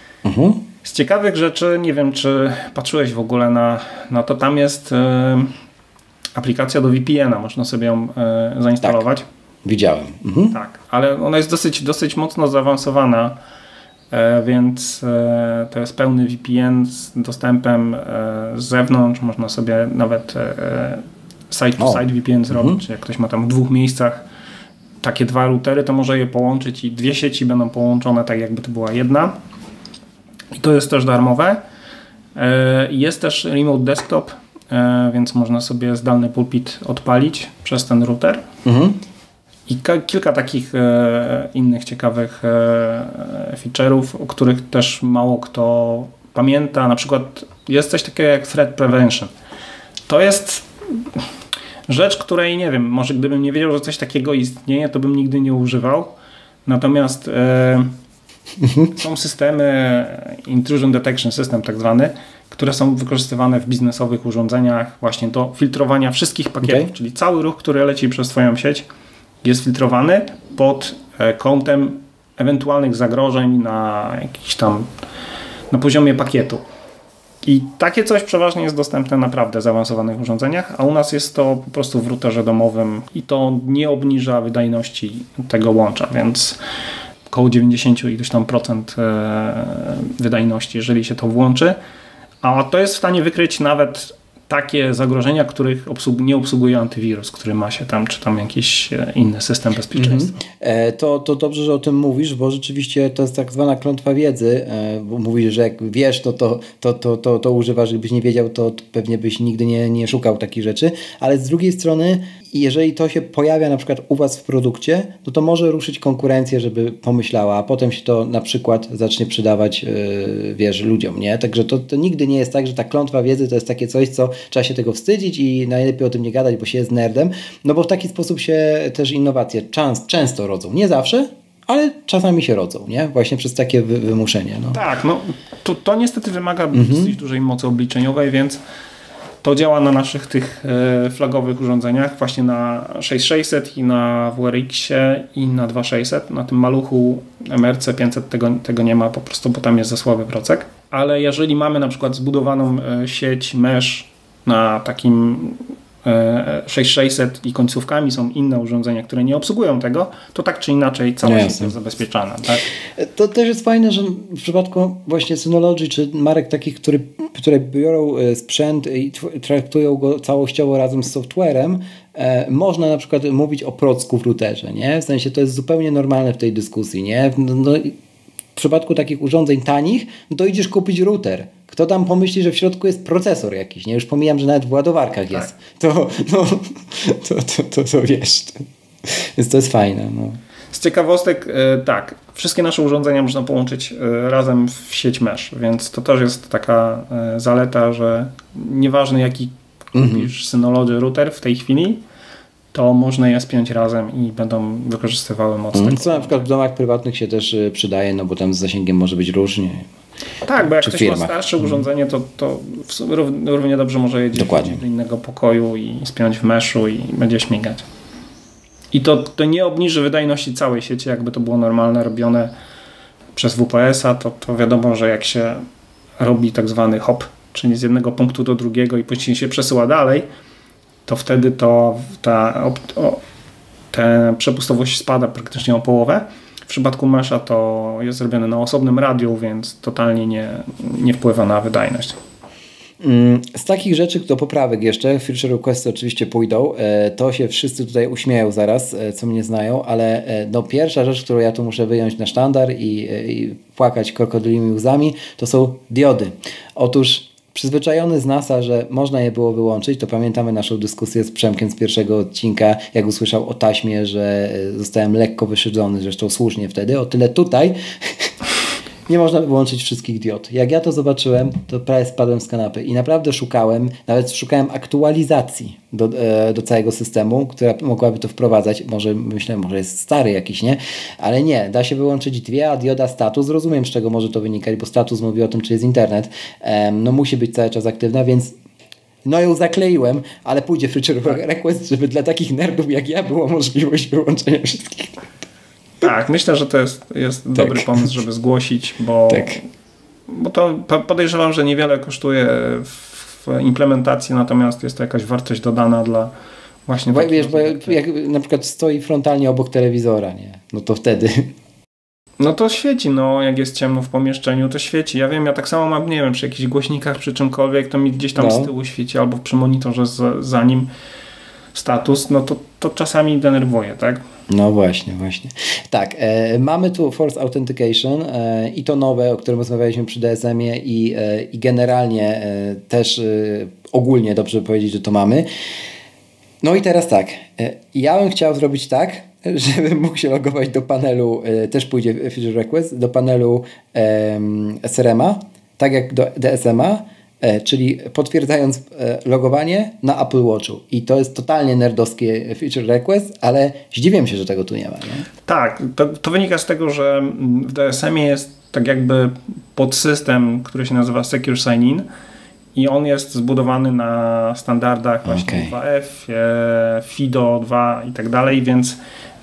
Z ciekawych rzeczy, nie wiem, czy patrzyłeś w ogóle na to, tam jest aplikacja do VPN-a, można sobie ją zainstalować. Tak, widziałem. Tak, ale ona jest dosyć mocno zaawansowana, więc to jest pełny VPN z dostępem z zewnątrz, można sobie nawet side-to-side VPN zrobić, jak ktoś ma tam w 2 miejscach takie 2 routery, to może je połączyć i 2 sieci będą połączone tak, jakby to była jedna. I to jest też darmowe. Jest też remote desktop, więc można sobie zdalny pulpit odpalić przez ten router. I kilka takich innych ciekawych feature'ów, o których też mało kto pamięta. Na przykład jest coś takiego jak threat prevention. To jest rzecz, której nie wiem, może gdybym nie wiedział, że coś takiego istnieje, to bym nigdy nie używał. Natomiast są systemy intrusion detection system tak zwany, które są wykorzystywane w biznesowych urządzeniach właśnie do filtrowania wszystkich pakietów, czyli cały ruch, który leci przez twoją sieć jest filtrowany pod kątem ewentualnych zagrożeń na jakiś tam na poziomie pakietu. I takie coś przeważnie jest dostępne na naprawdę zaawansowanych urządzeniach, a u nas jest to po prostu w routerze domowym i to nie obniża wydajności tego łącza, więc około 90 ileś tam procent wydajności, jeżeli się to włączy, a to jest w stanie wykryć nawet takie zagrożenia, których nie obsługuje antywirus, który ma się tam, czy tam jakiś inny system bezpieczeństwa. To dobrze, że o tym mówisz, bo rzeczywiście to jest tak zwana klątwa wiedzy, bo mówisz, że jak wiesz, to używasz, gdybyś nie wiedział, to pewnie byś nigdy nie szukał takich rzeczy, ale z drugiej strony, jeżeli to się pojawia na przykład u was w produkcie, to może ruszyć konkurencję, żeby pomyślała, a potem się to na przykład zacznie przydawać ludziom, nie? Także to nigdy nie jest tak, że ta klątwa wiedzy to jest takie coś, co trzeba się tego wstydzić i najlepiej o tym nie gadać, bo się jest nerdem, no bo w taki sposób się też innowacje często rodzą. Nie zawsze, ale czasami się rodzą, nie? Właśnie przez takie wymuszenie. No. Tak, no to niestety wymaga dosyć dużej mocy obliczeniowej, więc To działa na naszych tych flagowych urządzeniach, właśnie na 6600 i na WRX-ie i na 2600. Na tym maluchu MRC 500 tego nie ma po prostu, bo tam jest za słaby procek. Ale jeżeli mamy na przykład zbudowaną sieć mesh na takim 6600 i końcówkami są inne urządzenia, które nie obsługują tego, to tak czy inaczej cała sieć jest zabezpieczana. Tak? To też jest fajne, że w przypadku właśnie Synology czy marek takich, które biorą sprzęt i traktują go całościowo razem z softwarem, można na przykład mówić o procku w routerze, nie? W sensie to jest zupełnie normalne w tej dyskusji, nie? W przypadku takich urządzeń tanich, no to idziesz kupić router. Kto tam pomyśli, że w środku jest procesor jakiś, nie? Już pomijam, że nawet w ładowarkach jest. To wiesz. Więc to jest fajne. No. Z ciekawostek, tak, wszystkie nasze urządzenia można połączyć razem w sieć mesh, więc to też jest taka zaleta, że nieważne jaki kupisz Synology router w tej chwili, to można je spiąć razem i będą wykorzystywały moc tego. Co na przykład w domach prywatnych się też przydaje, no bo tam z zasięgiem może być różnie. Tak, bo jak ktoś ma starsze urządzenie, to równie dobrze może jeździć do innego pokoju i spiąć w meszu i będzie śmigać. I to nie obniży wydajności całej sieci, jakby to było normalne, robione przez WPS-a, to wiadomo, że jak się robi tak zwany hop, czyli z jednego punktu do drugiego i później się przesyła dalej, to wtedy ta przepustowość spada praktycznie o połowę. W przypadku mesha to jest zrobione na osobnym radiu, więc totalnie nie wpływa na wydajność. Z takich rzeczy do poprawek jeszcze, feature requesty oczywiście pójdą, to się wszyscy tutaj uśmieją zaraz, co mnie znają, ale no pierwsza rzecz, którą ja tu muszę wyjąć na sztandar i płakać krokodylimi łzami, to są diody. Otóż przyzwyczajony z NASA, że można je było wyłączyć, to pamiętamy naszą dyskusję z Przemkiem z pierwszego odcinka, jak usłyszał o taśmie, że zostałem lekko wyszydzony, zresztą słusznie wtedy, o tyle tutaj nie można wyłączyć wszystkich diod. Jak ja to zobaczyłem, to prawie spadłem z kanapy i naprawdę nawet szukałem aktualizacji do całego systemu, która mogłaby to wprowadzać. Myślałem, może jest stary jakiś, nie? Ale nie, da się wyłączyć dwie, a dioda status, rozumiem, z czego może to wynikać, bo status mówi o tym, czy jest internet. No musi być cały czas aktywna, więc no ją zakleiłem, ale pójdzie feature request, żeby dla takich nerdów jak ja było możliwość wyłączenia wszystkich. Tak, myślę, że to jest dobry pomysł, żeby zgłosić, bo to podejrzewam, że niewiele kosztuje w implementacji, natomiast jest to jakaś wartość dodana dla właśnie... Bo jak na przykład stoi frontalnie obok telewizora, nie? No to wtedy... No to świeci, no jak jest ciemno w pomieszczeniu, to świeci. Ja wiem, ja tak samo mam, nie wiem, przy jakichś głośnikach, przy czymkolwiek, to mi gdzieś tam z tyłu świeci, albo przy monitorze za nim status, no to czasami denerwuje, tak? No właśnie. Tak, mamy tu Force Authentication i to nowe, o którym rozmawialiśmy przy DSM-ie i generalnie też ogólnie dobrze powiedzieć, że to mamy. No i teraz tak, ja bym chciał zrobić tak, żebym mógł się logować do panelu, też pójdzie feature request, do panelu SRM-a, tak jak do DSM-a, czyli potwierdzając logowanie na Apple Watchu. I to jest totalnie nerdowskie feature request, ale zdziwiam się, że tego tu nie ma. Nie? Tak, to wynika z tego, że w DSM-ie jest tak jakby podsystem, który się nazywa Secure Sign-In i on jest zbudowany na standardach właśnie 2F, FIDO 2 i tak dalej, więc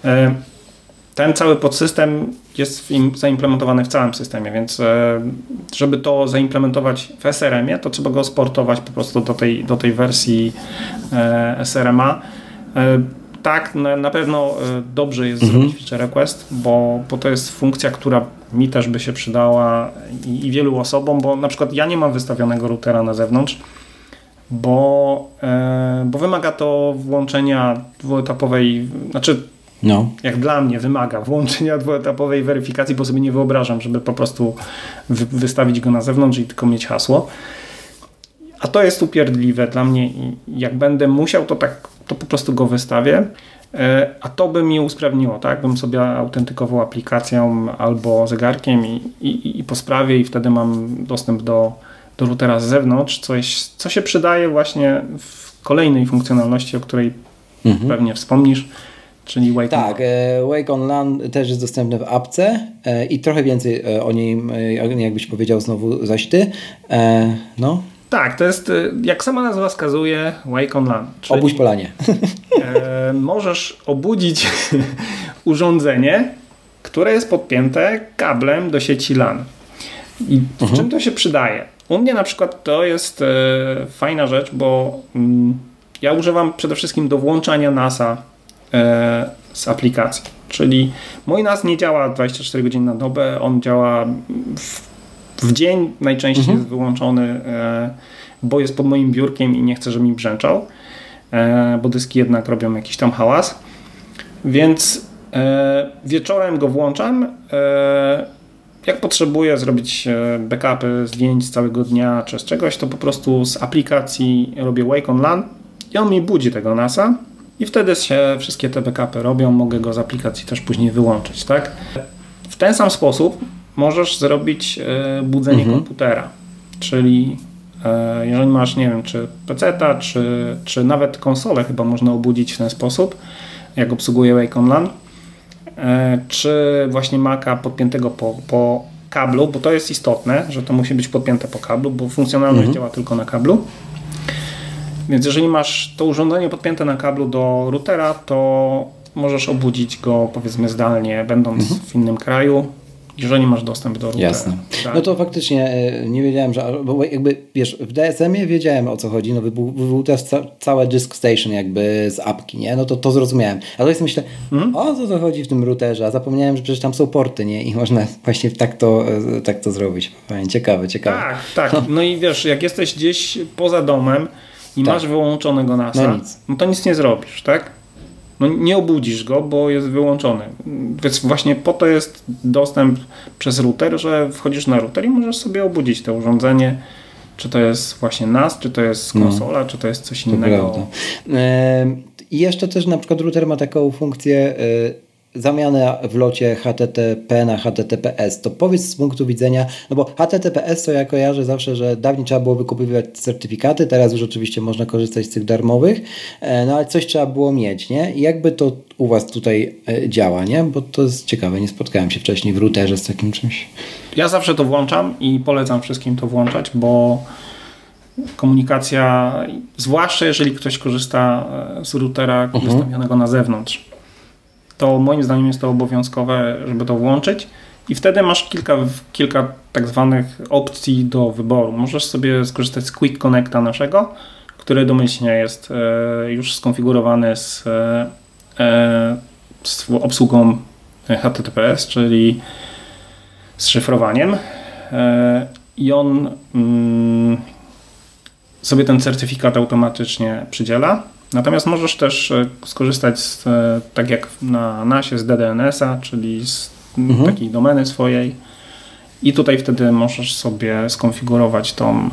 ten cały podsystem jest zaimplementowany w całym systemie, więc żeby to zaimplementować w SRM-ie, to trzeba go sportować po prostu do tej wersji SRM-a. Tak, na pewno dobrze jest zrobić feature request, bo to jest funkcja, która mi też by się przydała i wielu osobom, bo na przykład ja nie mam wystawionego routera na zewnątrz, bo wymaga to włączenia dwuetapowej, jak dla mnie wymaga włączenia dwuetapowej weryfikacji, bo sobie nie wyobrażam, żeby po prostu wystawić go na zewnątrz i tylko mieć hasło. A to jest upierdliwe dla mnie i jak będę musiał, to po prostu go wystawię. A to by mi usprawniło, tak? Bym sobie autentykował aplikacją albo zegarkiem i po sprawie i wtedy mam dostęp do routera z zewnątrz, co się przydaje właśnie w kolejnej funkcjonalności, o której pewnie wspomnisz, czyli Wake on LAN. Tak, Wake on LAN też jest dostępny w apce i trochę więcej o niej, jakbyś powiedział znowu zaś ty. Tak, to jest, jak sama nazwa wskazuje, Wake on LAN. Obudź Polanie. Możesz obudzić urządzenie, które jest podpięte kablem do sieci LAN. I w czym to się przydaje? U mnie na przykład to jest fajna rzecz, bo ja używam przede wszystkim do włączania NAS-a z aplikacji. Czyli mój NAS nie działa 24 godziny na dobę, on działa w dzień, najczęściej jest wyłączony, bo jest pod moim biurkiem i nie chcę, żeby mi brzęczał, bo dyski jednak robią jakiś tam hałas. Więc wieczorem go włączam. Jak potrzebuję zrobić backupy zdjęć z całego dnia czy z czegoś, to po prostu z aplikacji robię Wake on LAN i on mi budzi tego NAS-a i wtedy się wszystkie te backupy robią, mogę go z aplikacji też później wyłączyć, tak? W ten sam sposób możesz zrobić budzenie komputera, czyli jeżeli masz, nie wiem, czy PC-ta, czy nawet konsolę chyba można obudzić w ten sposób, jak obsługuje Wake on LAN, czy właśnie Maca podpiętego po kablu, bo to jest istotne, że to musi być podpięte po kablu, bo funkcjonalność działa tylko na kablu. Więc jeżeli masz to urządzenie podpięte na kablu do routera, to możesz obudzić go, powiedzmy, zdalnie, będąc w innym kraju, jeżeli masz dostęp do routera. Jasne. No to faktycznie nie wiedziałem, że, bo jakby wiesz, w DSM-ie wiedziałem, o co chodzi, no był też całe disk station jakby z apki, nie? No to zrozumiałem. A to jest myślę, o co to chodzi w tym routerze, a zapomniałem, że przecież tam są porty, nie? I można właśnie tak to zrobić. Fajnie, ciekawe. Tak. No i wiesz, jak jesteś gdzieś poza domem i masz wyłączonego NAS-a, no to nic nie zrobisz, tak? No nie obudzisz go, bo jest wyłączony. Więc właśnie po to jest dostęp przez router, że wchodzisz na router i możesz sobie obudzić to urządzenie. Czy to jest właśnie NAS, czy to jest konsola, czy to jest coś innego. I jeszcze też na przykład router ma taką funkcję zamianę w locie HTTP na HTTPS. To powiedz z punktu widzenia, no bo HTTPS to ja kojarzę zawsze, że dawniej trzeba było wykupywać certyfikaty, teraz już oczywiście można korzystać z tych darmowych, no ale coś trzeba było mieć, nie? I jakby to u Was tutaj działa, nie? Bo to jest ciekawe, nie spotkałem się wcześniej w routerze z takim czymś. Ja zawsze to włączam i polecam wszystkim to włączać, bo komunikacja, zwłaszcza jeżeli ktoś korzysta z routera wystawionego na zewnątrz, to moim zdaniem jest to obowiązkowe, żeby to włączyć i wtedy masz kilka tak zwanych opcji do wyboru. Możesz sobie skorzystać z Quick Connecta naszego, który domyślnie jest już skonfigurowany z obsługą HTTPS, czyli z szyfrowaniem i on sobie ten certyfikat automatycznie przydziela. Natomiast możesz też skorzystać z, tak jak na NAS-ie, z DDNS-a, czyli z takiej domeny swojej i tutaj wtedy możesz sobie skonfigurować tą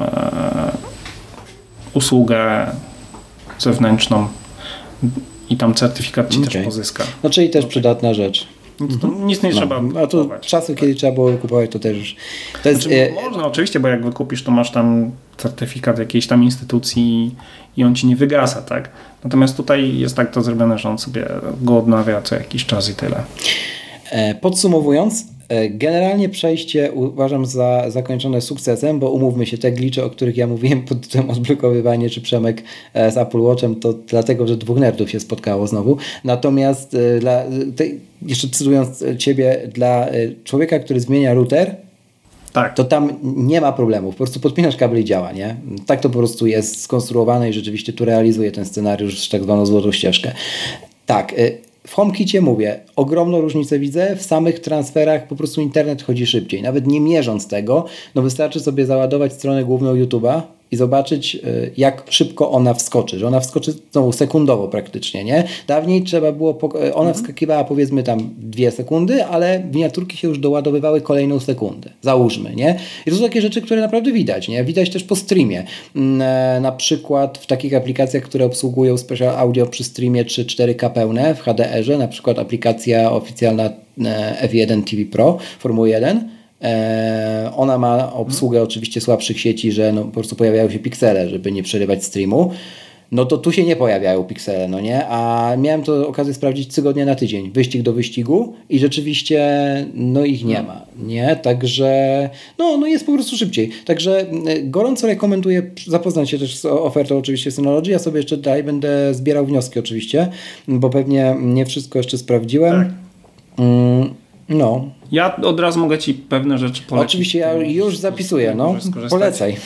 usługę zewnętrzną i tam certyfikat ci też pozyska. No czyli też przydatna rzecz. Nic nie trzeba a tu czasy, kiedy trzeba było kupować, to też już... To jest, można oczywiście, bo jak wykupisz, to masz tam certyfikat jakiejś tam instytucji i on ci nie wygasa, tak? Natomiast tutaj jest tak to zrobione, że on sobie go odnawia co jakiś czas i tyle. Podsumowując, generalnie przejście uważam za zakończone sukcesem, bo umówmy się, te glicze, o których ja mówiłem pod tytułem odblokowywanie czy Przemek z Apple Watchem, to dlatego, że dwóch nerdów się spotkało znowu. Natomiast jeszcze cytując Ciebie, dla człowieka, który zmienia router, tak, to tam nie ma problemów. Po prostu podpinasz kabel i działa, nie? Tak to po prostu jest skonstruowane i rzeczywiście tu realizuje ten scenariusz, tak zwaną złotą ścieżkę. Tak, w HomeKicie mówię, ogromną różnicę widzę, w samych transferach po prostu internet chodzi szybciej. Nawet nie mierząc tego, no wystarczy sobie załadować stronę główną YouTube'a i zobaczyć, jak szybko ona wskoczy, że ona wskoczy znowu sekundowo praktycznie, nie? Dawniej trzeba było, ona wskakiwała powiedzmy tam 2 sekundy, ale miniaturki się już doładowywały kolejną sekundę, załóżmy, nie? I to są takie rzeczy, które naprawdę widać, nie? Widać też po streamie. Na przykład w takich aplikacjach, które obsługują special audio przy streamie 3-4K pełne w HDR-ze, na przykład aplikacja oficjalna F1 TV Pro, Formuły 1, ona ma obsługę oczywiście słabszych sieci, że no, po prostu pojawiają się piksele, żeby nie przerywać streamu. no to tu się nie pojawiają piksele, no nie? A miałem to okazję sprawdzić tygodnia na tydzień, wyścig do wyścigu i rzeczywiście no ich nie ma, nie? Także no jest po prostu szybciej. Także gorąco rekomenduję zapoznać się też z ofertą oczywiście Synology. Ja sobie jeszcze dalej będę zbierał wnioski oczywiście, bo pewnie nie wszystko jeszcze sprawdziłem. Tak. No. Ja od razu mogę Ci pewne rzeczy polecić. Oczywiście ja już zapisuję, no. Polecaj.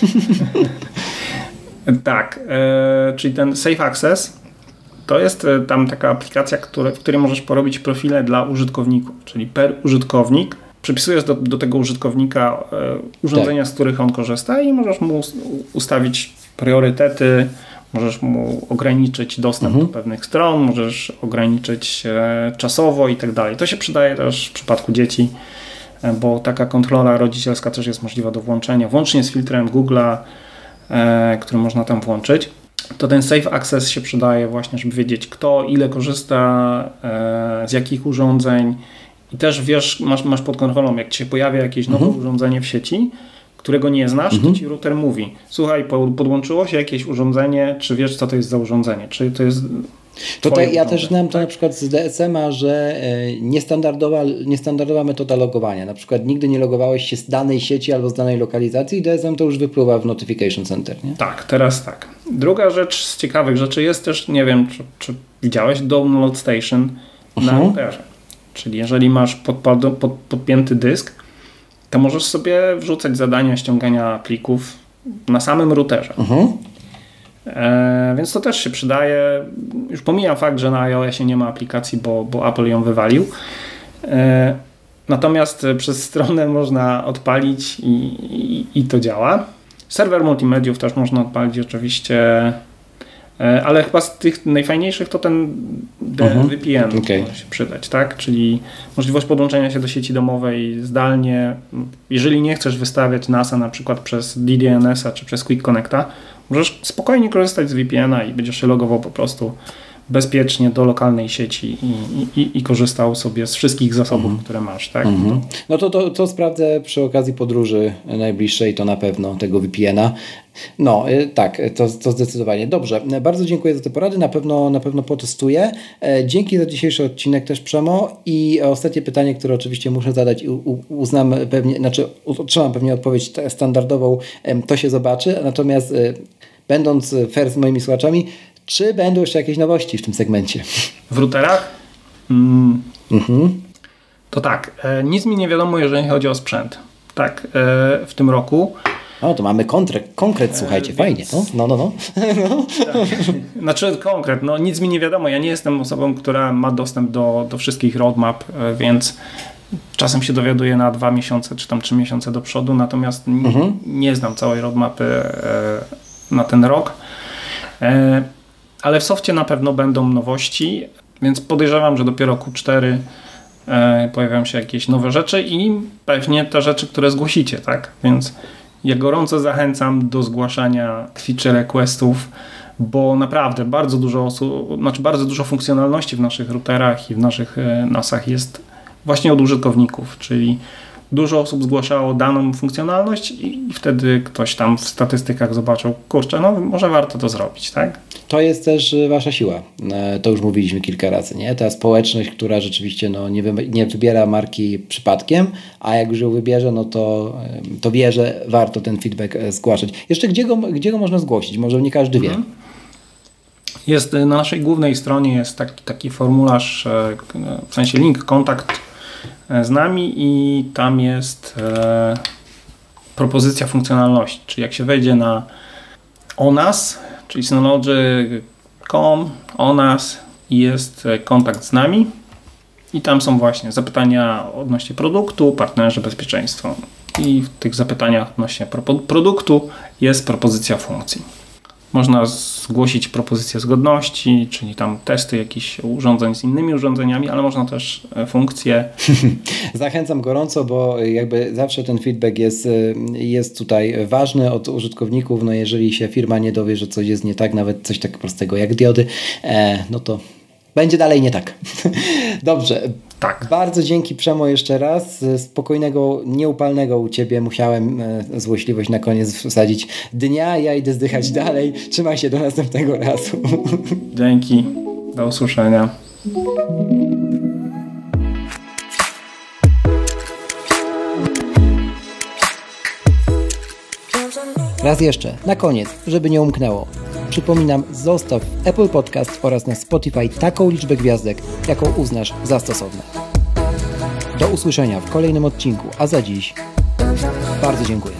Tak, czyli ten Safe Access to jest tam taka aplikacja, w której możesz porobić profile dla użytkowników, czyli per użytkownik przypisujesz do tego użytkownika urządzenia, z których on korzysta i możesz mu ustawić priorytety, możesz mu ograniczyć dostęp do pewnych stron, możesz ograniczyć czasowo i tak dalej. To się przydaje też w przypadku dzieci, bo taka kontrola rodzicielska też jest możliwa do włączenia, włącznie z filtrem Google'a, który można tam włączyć. To ten Safe Access się przydaje właśnie, żeby wiedzieć, kto ile korzysta, z jakich urządzeń i też wiesz, masz pod kontrolą, jak ci się pojawia jakieś nowe urządzenie w sieci, którego nie znasz, to ci router mówi: słuchaj, podłączyło się jakieś urządzenie, czy wiesz, co to jest za urządzenie, czy to jest Tutaj ja też znam to na przykład z DSM-a, że niestandardowa metoda logowania. Na przykład nigdy nie logowałeś się z danej sieci albo z danej lokalizacji i DSM to już wypływa w Notification Center, nie? Tak, teraz tak. Druga rzecz z ciekawych rzeczy jest też, nie wiem, czy widziałeś, Download Station na routerze. Czyli jeżeli masz podpięty dysk, to możesz sobie wrzucać zadania ściągania plików na samym routerze. Więc to też się przydaje. Już pomijam fakt, że na iOSie nie ma aplikacji, bo Apple ją wywalił. Natomiast przez stronę można odpalić i to działa. Serwer multimediów też można odpalić oczywiście, ale chyba z tych najfajniejszych to ten VPN może się przydać, tak? Czyli możliwość podłączenia się do sieci domowej zdalnie. Jeżeli nie chcesz wystawiać NASA na przykład przez DDNS-a czy przez Quick Connecta, możesz spokojnie korzystać z VPN-a i będziesz się logował po prostu bezpiecznie do lokalnej sieci i korzystał sobie z wszystkich zasobów, które masz. Tak? No to sprawdzę przy okazji podróży najbliższej, to na pewno tego VPN-a. No tak, to zdecydowanie. Dobrze, bardzo dziękuję za te porady, na pewno potestuję. Dzięki za dzisiejszy odcinek też, Przemo. I ostatnie pytanie, które oczywiście muszę zadać, uznam pewnie, otrzymam pewnie odpowiedź standardową, to się zobaczy. Natomiast będąc fair z moimi słuchaczami, czy będą jeszcze jakieś nowości w tym segmencie? W routerach? To tak, nic mi nie wiadomo, jeżeli chodzi o sprzęt. Tak, w tym roku. O, to mamy konkret, słuchajcie, fajnie. No. Tak. Znaczy konkret, nic mi nie wiadomo. Ja nie jestem osobą, która ma dostęp do wszystkich roadmap, więc czasem się dowiaduję na 2 miesiące czy tam 3 miesiące do przodu, natomiast nie znam całej roadmapy na ten rok. Ale w softie na pewno będą nowości, więc podejrzewam, że dopiero Q4 pojawią się jakieś nowe rzeczy i pewnie te rzeczy, które zgłosicie, tak? Więc ja gorąco zachęcam do zgłaszania feature requestów, bo naprawdę bardzo dużo funkcjonalności w naszych routerach i w naszych NAS-ach jest właśnie od użytkowników, czyli dużo osób zgłaszało daną funkcjonalność i wtedy ktoś tam w statystykach zobaczył, kurczę, może warto to zrobić, tak? To jest też wasza siła. To już mówiliśmy kilka razy, nie? Ta społeczność, która rzeczywiście nie wybiera marki przypadkiem, a jak już ją wybierze, to wie, że warto ten feedback zgłaszać. Jeszcze gdzie go można zgłosić? Może nie każdy wie. Jest na naszej głównej stronie jest taki formularz, w sensie link, kontakt z nami i tam jest propozycja funkcjonalności, czyli jak się wejdzie na o nas, czyli synology.com, o nas i jest kontakt z nami i tam są właśnie zapytania odnośnie produktu, partnerzy, bezpieczeństwo i w tych zapytaniach odnośnie produktu jest propozycja funkcji. Można zgłosić propozycję zgodności, czyli tam testy jakichś urządzeń z innymi urządzeniami, ale można też funkcje. Zachęcam gorąco, bo jakby zawsze ten feedback jest tutaj ważny od użytkowników. Jeżeli się firma nie dowie, że coś jest nie tak, nawet coś tak prostego jak diody, to będzie dalej nie tak. Dobrze. Tak. Bardzo dzięki, Przemo, jeszcze raz. Spokojnego, nieupalnego u Ciebie. Musiałem złośliwość na koniec wsadzić dnia. Ja idę zdychać dalej. Trzymaj się, do następnego razu. Dzięki. Do usłyszenia. Raz jeszcze, na koniec, żeby nie umknęło. Przypominam, zostaw w Apple Podcast oraz na Spotify taką liczbę gwiazdek, jaką uznasz za stosowne. Do usłyszenia w kolejnym odcinku, a za dziś bardzo dziękuję.